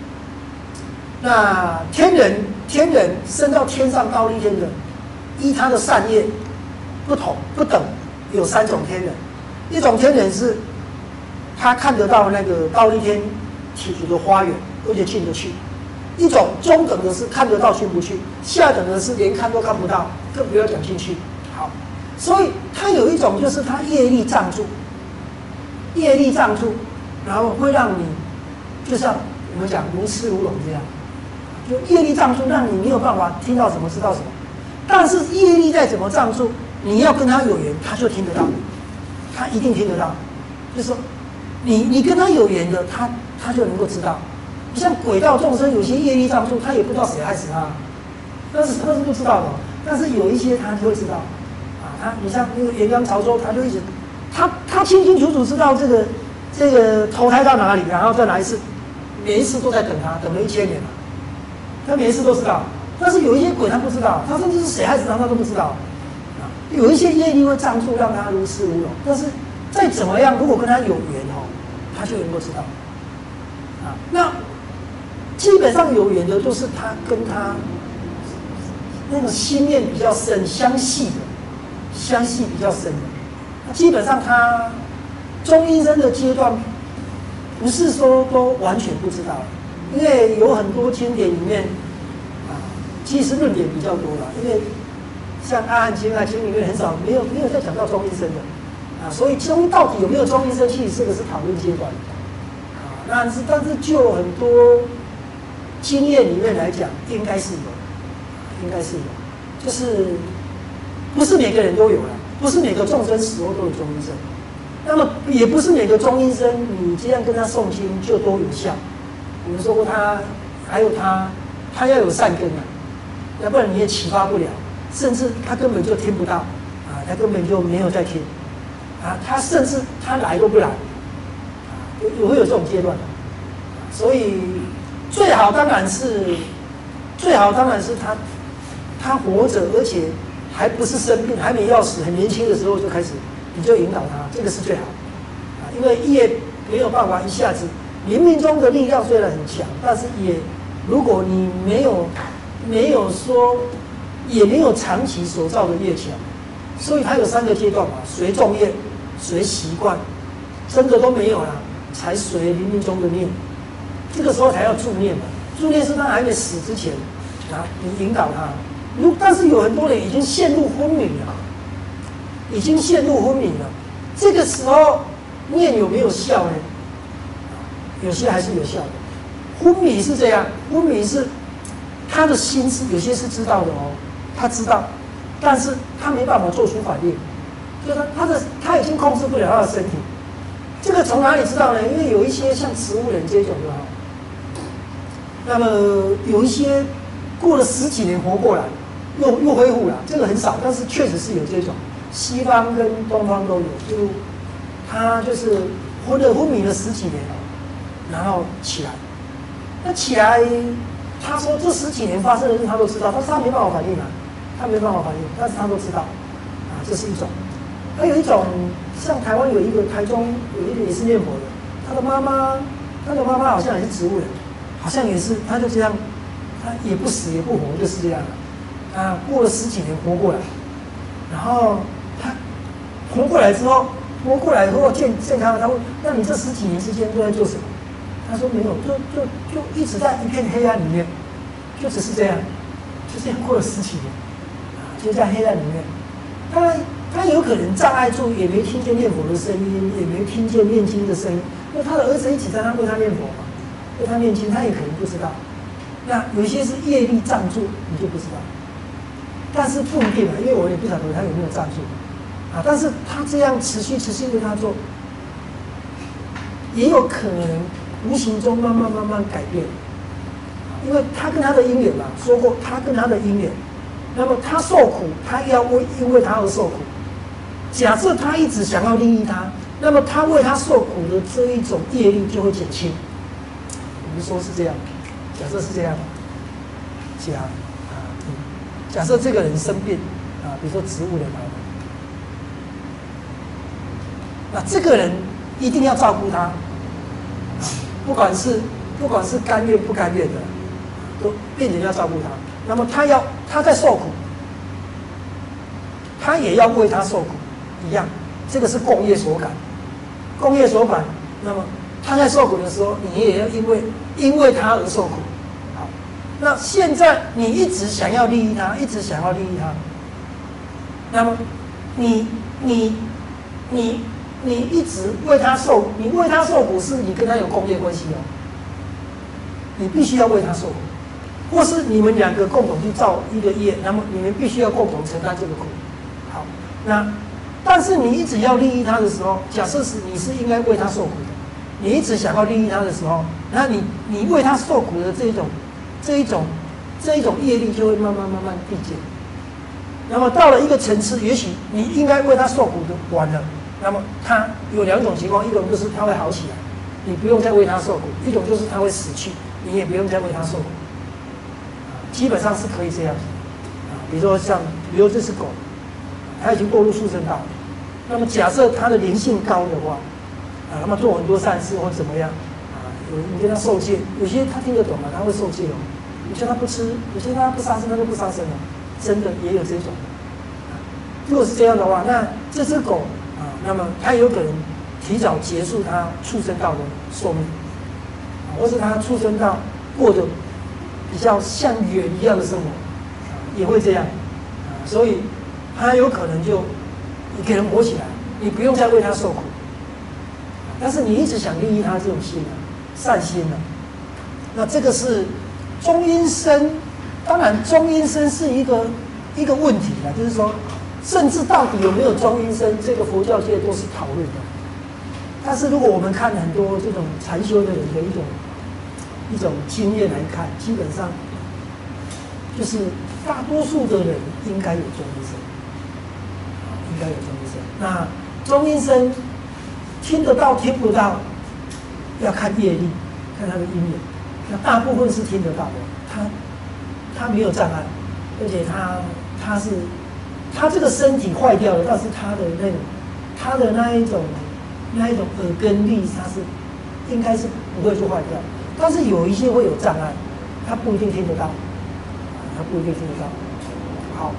那天人天人升到天上高丽天的，依他的善业不同不等。有三种天人，一种天人是他看得到那个高丽天体的花园，而且进得去；一种中等的是看得到进不去，下等的是连看都看不到，更不要讲进去。好，所以他有一种就是他业力障住，业力障住，然后会让你就像我们讲如痴如聋这样，就业力障住，让你没有办法听到什么知道什么。但是业力再怎么障住，你要跟他有缘，他就听得到，他一定听得到。就是说，你你跟他有缘的，他他就能够知道。你像鬼道众生，有些业力障住，他也不知道谁害死他，但是他是不知道的。但是有一些他就会知道，啊，他你像那个元刚潮州，他就一直，他他清清楚楚知道这个这个投胎到哪里，然后再来一次，每一次都在等他，等了一千年了，他每一次都知道。但是有一些鬼他不知道，他甚至是谁害死他他都不知道。有一些业力会障住，让他如痴如聋。但是再怎么样，如果跟他有缘哦，他就能够知道。啊，那基本上有缘的都是他跟他那个心念比较深、相系的，相系比较深的。那基本上他中阴身的阶段，不是说都完全不知道，因为有很多经典里面啊，其实论点比较多了，因为。像阿含经啊经里面很少没有没有在讲到中阴身的，啊，所以中到底有没有中阴身，其实这个是讨论阶段，啊，但是但是就很多经验里面来讲，应该是有，应该是有，就是不是每个人都有了，不是每个众生死后都有中阴身，那么也不是每个中阴身你这样跟他诵经就都有效。我们说过他还有他他要有善根啊，要不然你也启发不了。甚至他根本就听不到，啊，他根本就没有在听，啊，他甚至他来都不来，啊，有会有这种阶段，所以最好当然是最好当然是他他活着，而且还不是生病，还没要死，很年轻的时候就开始，你就引导他，这个是最好啊，因为业没有办法一下子，冥冥中的力量虽然很强，但是也如果你没有没有说也没有长期所造的业强，所以它有三个阶段嘛，随众业、随习惯，真的都没有了，才随冥冥中的念，这个时候才要助念嘛，助念是他还没死之前啊，你引导他。如但是有很多人已经陷入昏迷了，已经陷入昏迷了，这个时候念有没有效呢？有些还是有效的。昏迷是这样，昏迷是他的心是有些是知道的哦，他知道，但是他没办法做出反应，就是他他的他已经控制不了他的身体。这个从哪里知道呢？因为有一些像植物人这种的哈，那么有一些过了十几年活过来。又又恢复了，这个很少，但是确实是有这种，西方跟东方都有。就他就是昏了昏迷了十几年，然后起来，那起来，他说这十几年发生的事他都知道，但是他没办法反应啊，他没办法反应，但是他都知道，啊，这是一种。还有一种，像台湾有一个台中有一个也是念佛的，他的妈妈，他的妈妈好像也是植物人，好像也是，他就这样，他也不死也不活，就是这样的。啊，过了十几年活过来，然后他活过来之后，活过来之后见见他，他问：“那你这十几年之间都在做什么？”他说：“没有，就就就一直在一片黑暗里面，就只是这样，就这样过了十几年，啊，就在黑暗里面。他他有可能障碍住，也没听见念佛的声音，也没听见念经的声音，因为他的儿子一起在那为他念佛嘛，为他念经，他也可能不知道。那有一些是业力障住，你就不知道。”但是不一定啊，因为我也不晓得他有没有赞助啊。但是他这样持续持续对他做，也有可能无形中慢慢慢慢改变，因为他跟他的因缘嘛，说过他跟他的因缘，那么他受苦，他要为因为他而受苦。假设他一直想要利益他，那么他为他受苦的这一种业力就会减轻。我们说是这样，假设是这样，是啊。假设这个人生病啊，比如说植物人好了，那这个人一定要照顾他，不管是不管是甘愿不甘愿的，都病人要照顾他。那么他要他在受苦，他也要为他受苦，一样，这个是共业所感，共业所感。那么他在受苦的时候，你也要因为因为他而受苦。那现在你一直想要利益他，一直想要利益他，那么你你你你一直为他受，你为他受苦是你跟他有共业关系哦，你必须要为他受苦，或是你们两个共同去造一个业，那么你们必须要共同承担这个苦。好，那但是你一直要利益他的时候，假设是你是应该为他受苦的，你一直想要利益他的时候，那你你为他受苦的这种。这一种这一种业力就会慢慢慢慢递减，那么到了一个层次，也许你应该为他受苦的完了，那么他有两种情况，一种就是他会好起来，你不用再为他受苦；一种就是他会死去，你也不用再为他受苦。基本上是可以这样子啊，比如说像，比如这只狗，它已经堕入畜生道，那么假设它的灵性高的话，啊，那么做很多善事或怎么样。你跟他受戒，有些他听得懂啊，他会受戒哦。有些他不吃，有些他不杀生，他就不杀生了。真的也有这种。如果是这样的话，那这只狗啊，那么它有可能提早结束它畜生道的寿命，啊，或是它畜生道过得比较像猿一样的生活，啊，也会这样。啊，所以它有可能就你给人活起来，你不用再为它受苦，但是你一直想利益它这种心啊。善心了，那这个是中阴身，当然中阴身是一个一个问题啦，就是说，甚至到底有没有中阴身，这个佛教界都是讨论的。但是如果我们看很多这种禅修的人的一种一种经验来看，基本上就是大多数的人应该有中阴身，应该有中阴身。那中阴身听得到听不到？要看业力，看他的因缘。 那大部分是听得到的，他他没有障碍，而且他他是他这个身体坏掉了，但是他的那种他的那一种那一种耳根力，他是应该是不会去坏掉，但是有一些会有障碍，他不一定听得到，他不一定听得到。好，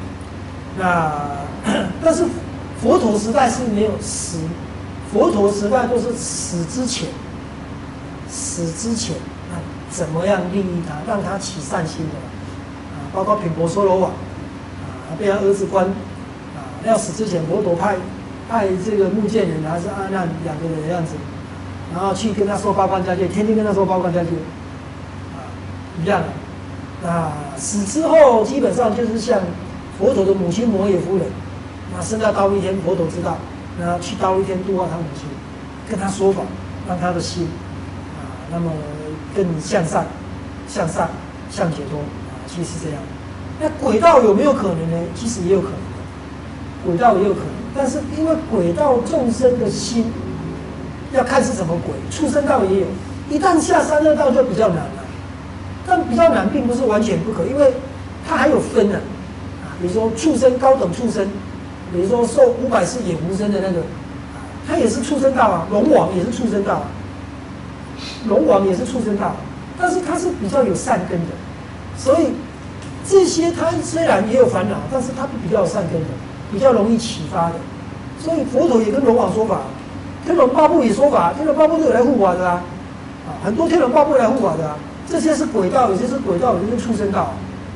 那但是佛陀时代是没有死，佛陀时代都是死之前，死之前啊，怎么样利益他，让他起善心的啊，包括品婆娑罗王啊，被他儿子关啊，要死之前，佛陀派派这个目犍连还是阿难两个人的样子，然后去跟他说八关斋戒，天天跟他说八关斋戒，啊，一样的。那死之后，基本上就是像佛陀的母亲摩耶夫人，那生在刀立天，佛陀知道，那去刀立天度化他母亲，跟他说法，让他的心啊，那么更向善、向善、向解脱啊，其实是这样。那轨道有没有可能呢？其实也有可能的，轨道也有可能，但是因为轨道众生的心要看是什么轨，畜生道也有，一旦下三恶道就比较难了。但比较难，并不是完全不可，因为它还有分呢、啊，啊，比如说畜生高等畜生，比如说受五百世眼无生的那个，啊，它也是畜生道啊，龙王也是畜生道啊，龙王也是畜生道、啊，但是它是比较有善根的，所以这些它虽然也有烦恼，但是它比较有善根的，比较容易启发的，所以佛陀也跟龙王说法，天龙八部也说法，天龙八部都有来护法的啊，啊，很多天龙八部来护法的啊。这些是轨道，有些是轨道，有些是畜生道，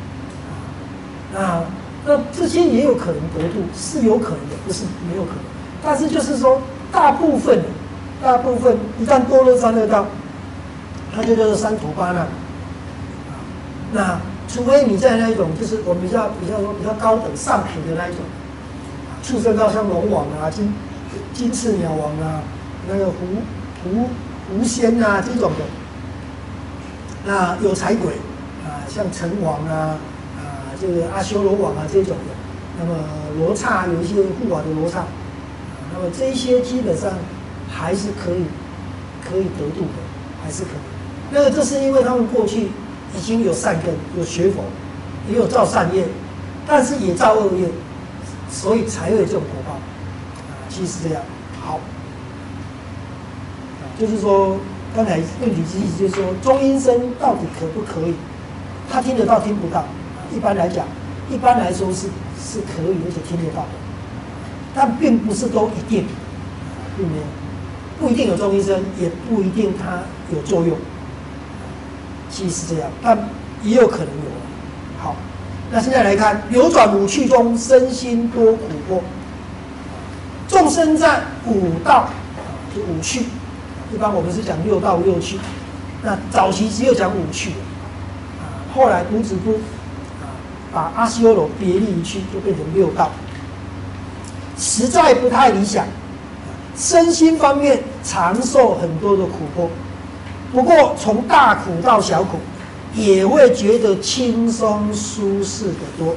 啊，那这些也有可能得度，是有可能的，不是没有可能。但是就是说，大部分，大部分一旦堕落三恶道，它就叫做三途八难。啊，那除非你在那一种，就是我们比较比较说比较高等上品的那一种，畜生道像龙王啊、金金翅鸟王啊、那个狐狐狐仙啊这种的。那有财鬼啊，像城隍啊，啊，这个阿修罗王啊这种的，那么罗刹有一些护法的罗刹，啊，那么这一些基本上还是可以可以得度的，还是可以。那个这是因为他们过去已经有善根，有学佛，也有造善业，但是也造恶业，所以才会有这种果报。啊，其实是这样。好，啊，就是说。刚才问题之一就是说，中阴身到底可不可以？他听得到，听不到。一般来讲，一般来说是是可以，而且听得到的，但并不是都一定，并没有，不一定有中阴身，也不一定它有作用。其实是这样，但也有可能有。好，那现在来看，流转五趣中，身心多苦迫。众生在五道，就五趣。一般我们是讲六道六趣，那早期只有讲五趣，啊，后来独子部啊把阿修罗别立一趣，就变成六道，实在不太理想，身心方面常受很多的苦迫，不过从大苦到小苦，也会觉得轻松舒适的多。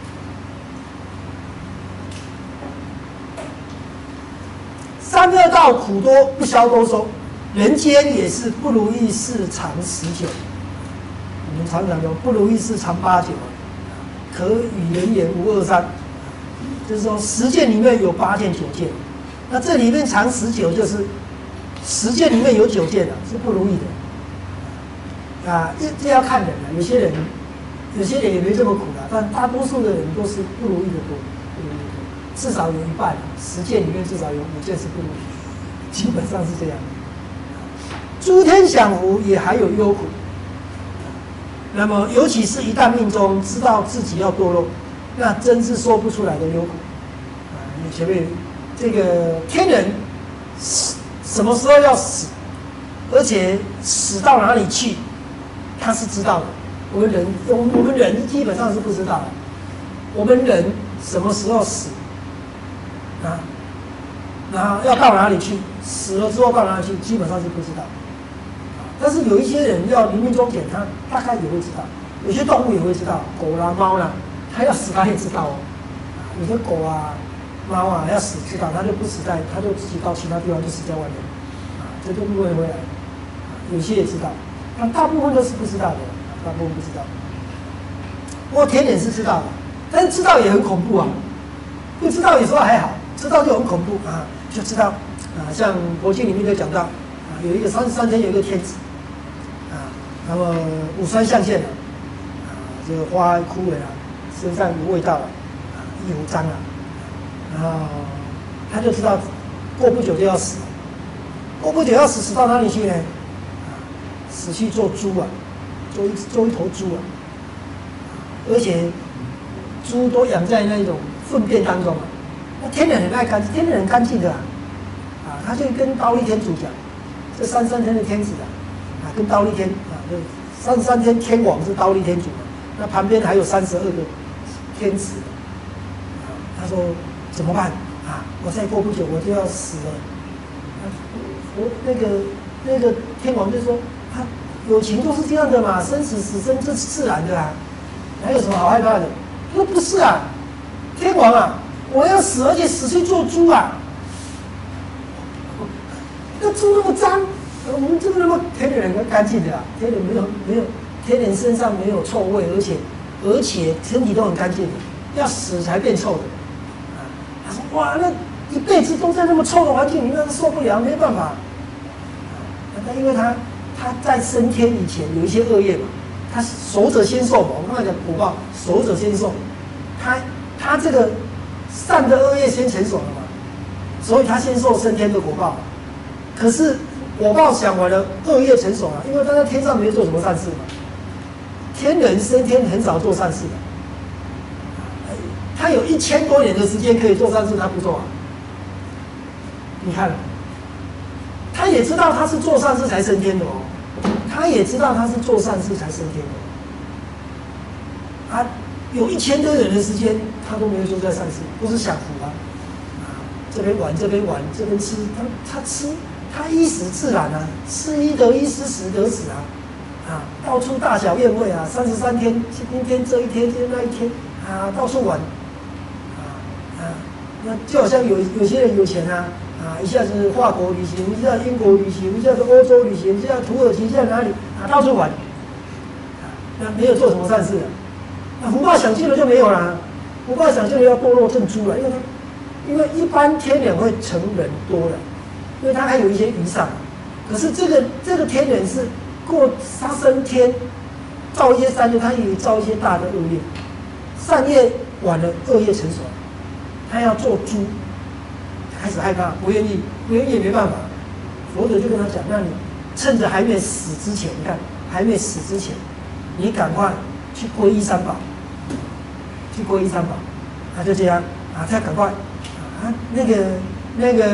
三恶道苦多，不消多收。人间也是不如意事常十九，我们常常说不如意事常八九，可与人言无二三，就是说十件里面有八件九件，那这里面常十九就是十件里面有九件啊，是不如意的啊，这这要看人啊，有些人有些人也没这么苦的，但大多数的人都是不如意的多，不如意的多，至少有一半，十件里面至少有五件是不如意，基本上是这样。诸天享福也还有忧苦，那么尤其是一旦命中知道自己要堕落，那真是说不出来的忧苦。啊，你前面这个天人什么时候要死，而且死到哪里去，他是知道的。我们人，我们我们人基本上是不知道的。我们人什么时候死，啊，然后要到哪里去，死了之后到哪里去，基本上是不知道。但是有一些人要临命终前，他大概也会知道；有些动物也会知道，狗啦、猫啦，它要死它也知道哦。有些狗啊、猫啊要死知道，它就不死在，它就自己到其他地方就死在外面，啊，这都不会回来。有些也知道， 啊，大部分都是不知道的，大部分不知道。不过天人是知道的，但是知道也很恐怖啊。不知道有时候还好，知道就很恐怖啊，就知道啊，像佛经里面就讲到啊，有一个三十三天有一个天子啊，那么五酸象限了啊，这个花枯萎了，身上有味道了啊，衣服脏了，然后他就知道过不久就要死了，过不久要死，死到哪里去呢？啊，死去做猪啊，做一做一头猪啊，而且猪都养在那种粪便当中啊。那天人很爱干净，天人很干净的啊，啊，他就跟忉利天主讲，这三十三天的天子啊，啊，跟忉利天啊，就三十三天天王是忉利天主嘛，那旁边还有三十二个天子，啊，他说怎么办啊？我再过不久我就要死了，啊，我那个那个天王就说，啊，有情都是这样的嘛，生死死生这是自然的啊，还有什么好害怕的？他说不是啊，天王啊。我要死，而且死去做猪啊！那猪那么脏，我们这个那么天人很干净的啊，天人没有没有，天人身上没有臭味，而且而且身体都很干净的，要死才变臭的。啊，他说哇，那一辈子都在那么臭的环境里面，那受不了，没办法。啊，那因为他他在升天以前有一些恶业嘛，他熟者先受嘛，我刚才讲果报，熟者先受，他他这个。善的恶业先成熟了嘛，所以他先受升天的果报。可是果报享完了，恶业成熟了，因为他在天上没有做什么善事嘛。天人升天很少做善事的，他有一千多年的时间可以做善事，他不做啊。你看，他也知道他是做善事才升天的哦，他也知道他是做善事才升天的哦。啊。有一千多年的时间，他都没有做这善事，都是享福啊！啊，这边玩这边玩，这边吃，他他吃，他衣食自然啊，吃衣得衣，食食得食啊！啊，到处大小宴会啊，三十三天，今天这一天，今天那一天啊，到处玩，啊啊，那就好像有有些人有钱啊，啊，一下子法国旅行，一下子英国旅行，一下子欧洲旅行，一下子土耳其，一下哪里啊，到处玩，啊，那没有做什么善事的。福报享尽了就没有了，福报享尽了要堕落正猪了，因为他，因为一般天人会成人多了，因为他还有一些余善，可是这个这个天人是过他升天，造一些善业，他也造一些大的恶业，善业晚了，恶业成熟，他要做猪，开始害怕，不愿意，不愿意也没办法，佛陀就跟他讲，那你趁着还没死之前，你看还没死之前，你赶快去皈依三宝。去皈依三宝，他、啊、就这样啊，他赶快啊，那个那个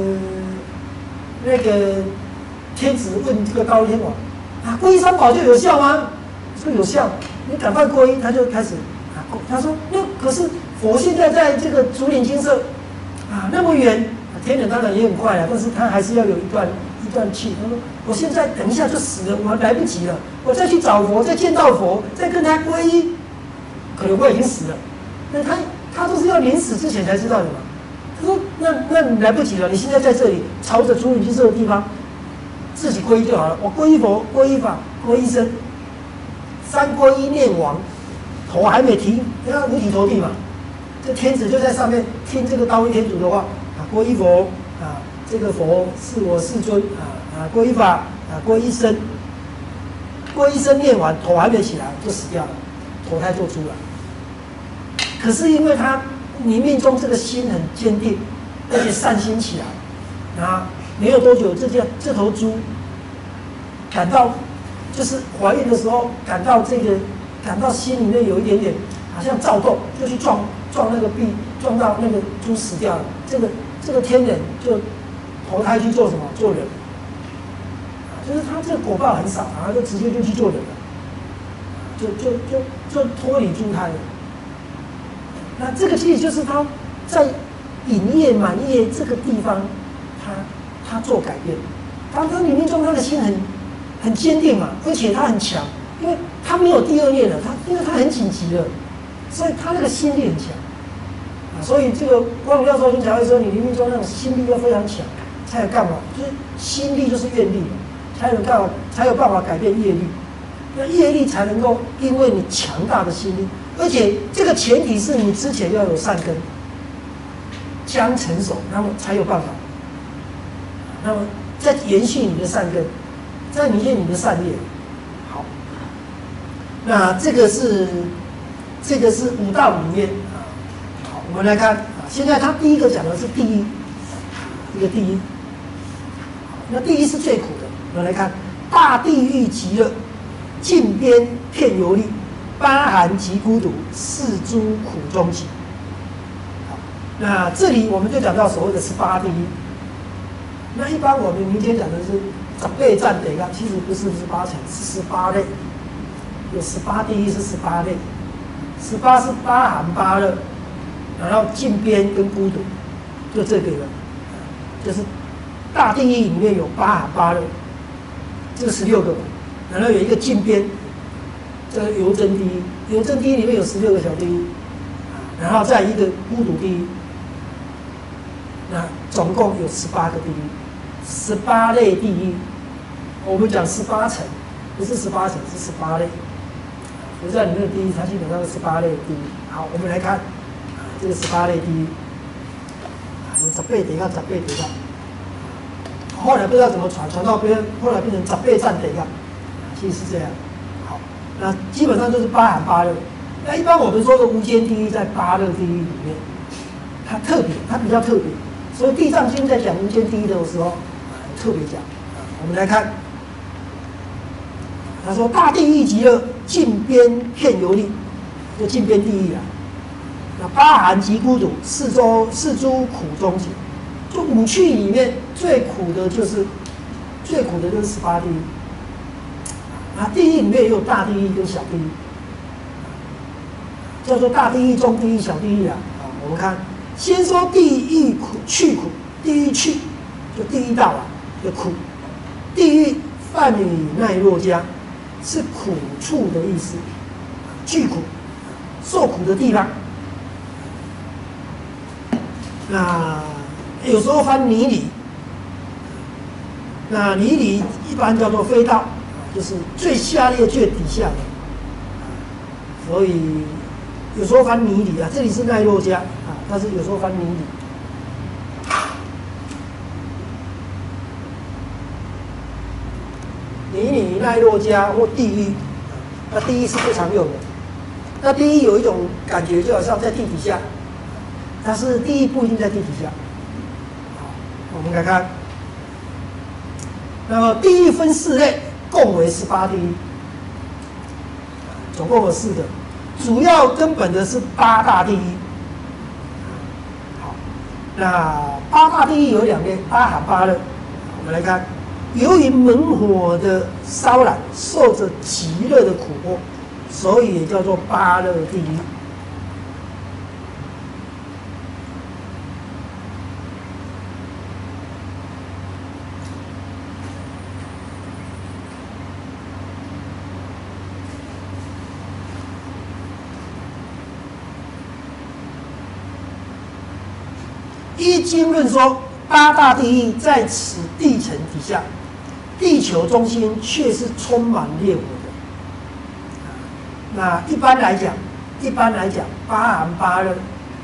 那个天子问这个忉利天王啊，皈依三宝就有效吗？说有效，你赶快皈依，他就开始啊，他说那可是佛现在在这个竹林精舍啊，那么远，啊、天人当然也很快啊，但是他还是要有一段一段气。他说我现在等一下就死了，我来不及了，我再去找佛，再见到佛，再跟他皈依。可能我已经死了，那他他都是要临死之前才知道的嘛。他说：“那那你来不及了，你现在在这里朝着竹林精舍的地方，自己皈依就好了。我皈依佛，皈依法，皈依僧，三皈依念王，头还没提，要五体投地嘛。这天子就在上面听这个忉利天主的话啊，皈依佛啊，这个佛是我世尊啊啊，皈依法啊，皈依僧，皈依僧念完，头还没起来就死掉了，投胎做猪了。”可是因为他你命中这个心很坚定，而且善心起来，啊，没有多久，这件这头猪感到就是怀孕的时候感到这个感到心里面有一点点好像躁动，就去撞撞那个壁，撞到那个猪死掉了。这个这个天人就投胎去做什么？做人，啊，就是他这个果报很少，然后就直接就去做人了，就就就就脱离猪胎了。那这个其实就是他在引业满业这个地方，他他做改变。他他里面中他的心很很坚定嘛，而且他很强，因为他没有第二念了，他因为他很紧急了，所以他那个心力很强啊。所以这个光教授经常会说，你里面中那种心力要非常强，才有干嘛？就是心力就是愿力， 才有办法才有办法改变业力。那业力才能够因为你强大的心力，而且这个前提是你之前要有善根，将成熟，那么才有办法。那么再延续你的善根，再弥现你的善业。好，那这个是这个是五道里面啊。好，我们来看啊，现在他第一个讲的是第一，这个第一。那第一是最苦的，我们来看大地狱极乐。近边片游历，八寒极孤独，四诸苦中起。好，那这里我们就讲到所谓的十八地狱。那一般我们民间讲的是十倍占得啊，其实不是十八层，是十八类。有十八地狱是十八类，十八是八寒八热，然后近边跟孤独，就这个了。就是大地狱里面有八寒八热，这个十六个。然后有一个近边，这个游真地狱，游真地狱里面有十六个小地狱，然后再一个孤独地狱，那总共有十八个地狱，十八类地狱。我们讲十八层，不是十八层，是十八类。不在里面的地狱，它基本上是十八类地狱。好，我们来看这个十八类地狱，有十倍地下，十倍地下。后来不知道怎么传，传到别人，后来变成十倍占地下。其实是这样，好，那基本上就是八寒八热。那一般我们说的无间地狱在八热地狱里面，它特别，它比较特别。所以《地藏经》在讲无间地狱的时候，特别讲。我们来看，他说：“大地狱极乐，近边片游历，就近边地狱啊。那八寒极孤独，四周四诸苦中起。就五趣里面最苦的就是最苦的就是十八地狱。”啊，地狱里面也有大地狱跟小地狱，叫做大地狱、中地狱、小地狱啊。啊，我们看，先说地狱苦去苦，地狱去就地狱道啊的苦，地狱梵语奈若家是苦处的意思，去苦，受苦的地方。那有时候翻泥里，那泥里一般叫做非道。就是最下列、最底下的，所以有时候翻泥里啊，这里是奈若家啊，但是有时候翻泥里。泥里、奈若家或地狱，那地狱是不常用的。那地狱有一种感觉，就好像在地底下，但是地狱不一定在地底下。好，我们来看，那么地狱分四类。共为十八地狱，总共有四个，主要根本的是八大地狱。好，那八大地狱有两类，八寒八热。我们来看，由于猛火的烧燃，受着极热的苦迫，所以也叫做八热地狱。依经论说，八大地狱在此地层底下，地球中心却是充满烈火的。那一般来讲，一般来讲，八寒八热，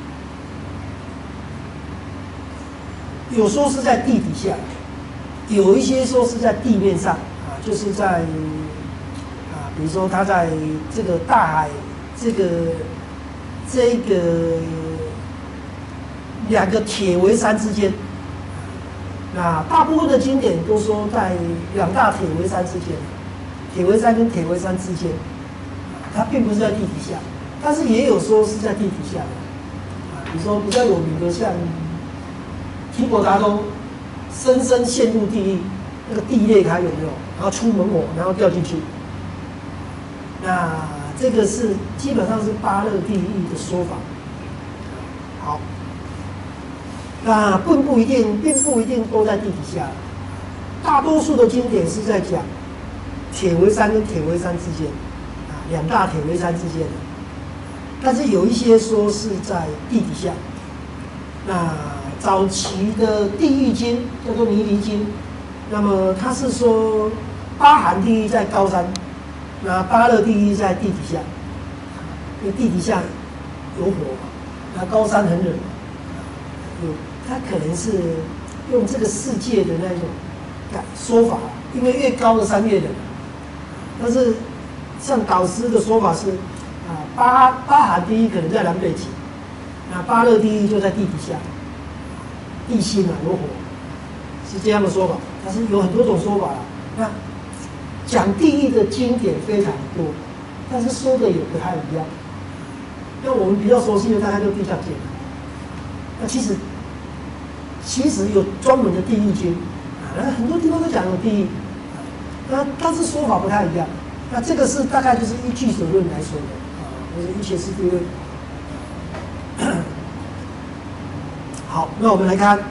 有说是在地底下，有一些说是在地面上啊，就是在啊，比如说它在这个大海，这个这个。两个铁围山之间，那大部分的经典都说在两大铁围山之间，铁围山跟铁围山之间，它并不是在地底下，但是也有说是在地底下的，啊，比如说比较有名的像提婆达多深深陷入地狱，那个地裂开有没有？然后出猛火，然后掉进去，那这个是基本上是八热地狱的说法。好。那并不一定，并不一定都在地底下，大多数的经典是在讲铁围山跟铁围山之间，啊，两大铁围山之间的，但是有一些说是在地底下。那早期的地狱经叫做弥离经， 那么他是说八寒地狱在高山，那八热地狱在地底下，因为地底下有火嘛，那高山很冷，有他可能是用这个世界的那种感说法，因为越高的山越冷，但是像导师的说法是啊，八八寒地狱可能在南北极，那八热地狱就在地底下，地心啊有火，是这样的说法。但是有很多种说法啦。那讲地狱的经典非常多，但是说的也不太一样。那我们比较熟悉的大概就地下界。那其实其实有专门的地狱经啊，那很多地方都讲有地狱，那但是说法不太一样。那这个是大概就是依据所论来说的啊，或者依切实地论。好，那我们来看，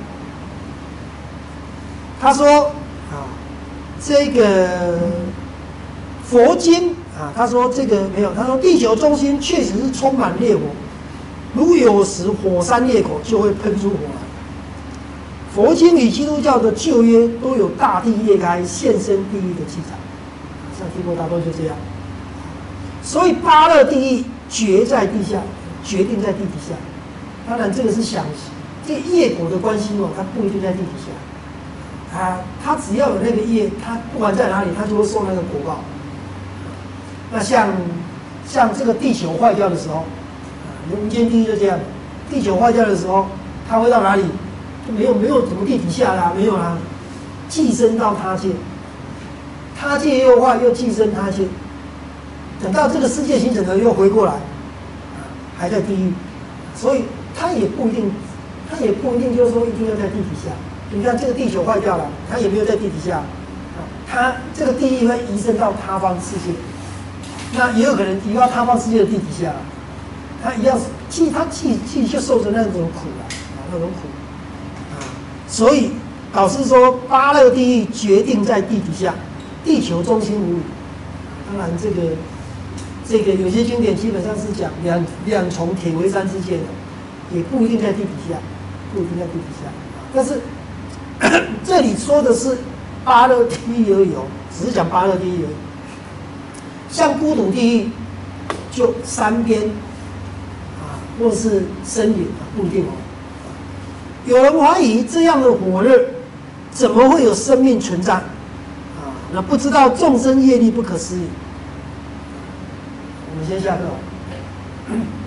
他说啊，这个佛经啊，他说这个没有，他说地球中心确实是充满烈火，如有时火山裂口就会喷出火来。佛经与基督教的旧约都有大地裂开、现身地狱的记载，像提婆达多就这样。所以八热地狱决在地下，决定在地底下。当然，这个是想这业果的关系哦，它不一定在地底下。啊，它只要有那个业，它不管在哪里，它就会受那个果报。那像像这个地球坏掉的时候，人间地狱就这样，地球坏掉的时候，它会到哪里？就没有没有什么地底下啦，没有啦，寄生到他界，他界又坏又寄生他界，等到这个世界形成了又回过来，还在地狱，所以它也不一定，它也不一定就是说一定要在地底下。你看这个地球坏掉了，它也没有在地底下，它这个地狱会移升到他方世界，那也有可能移到他方世界的地底下，它一样，其实它既既就受着那种苦了，啊，那种苦。所以导师说，八热地狱决定在地底下，地球中心无语。当然，这个这个有些经典基本上是讲两两重铁围山之间的，也不一定在地底下，不一定在地底下。但是这里说的是八热地狱而已哦，只是讲八热地狱而已。像孤独地狱，就山边啊，或是森林啊，不一定哦。有人怀疑这样的火热怎么会有生命存在？啊，那不知道众生业力不可思议。我们先下课。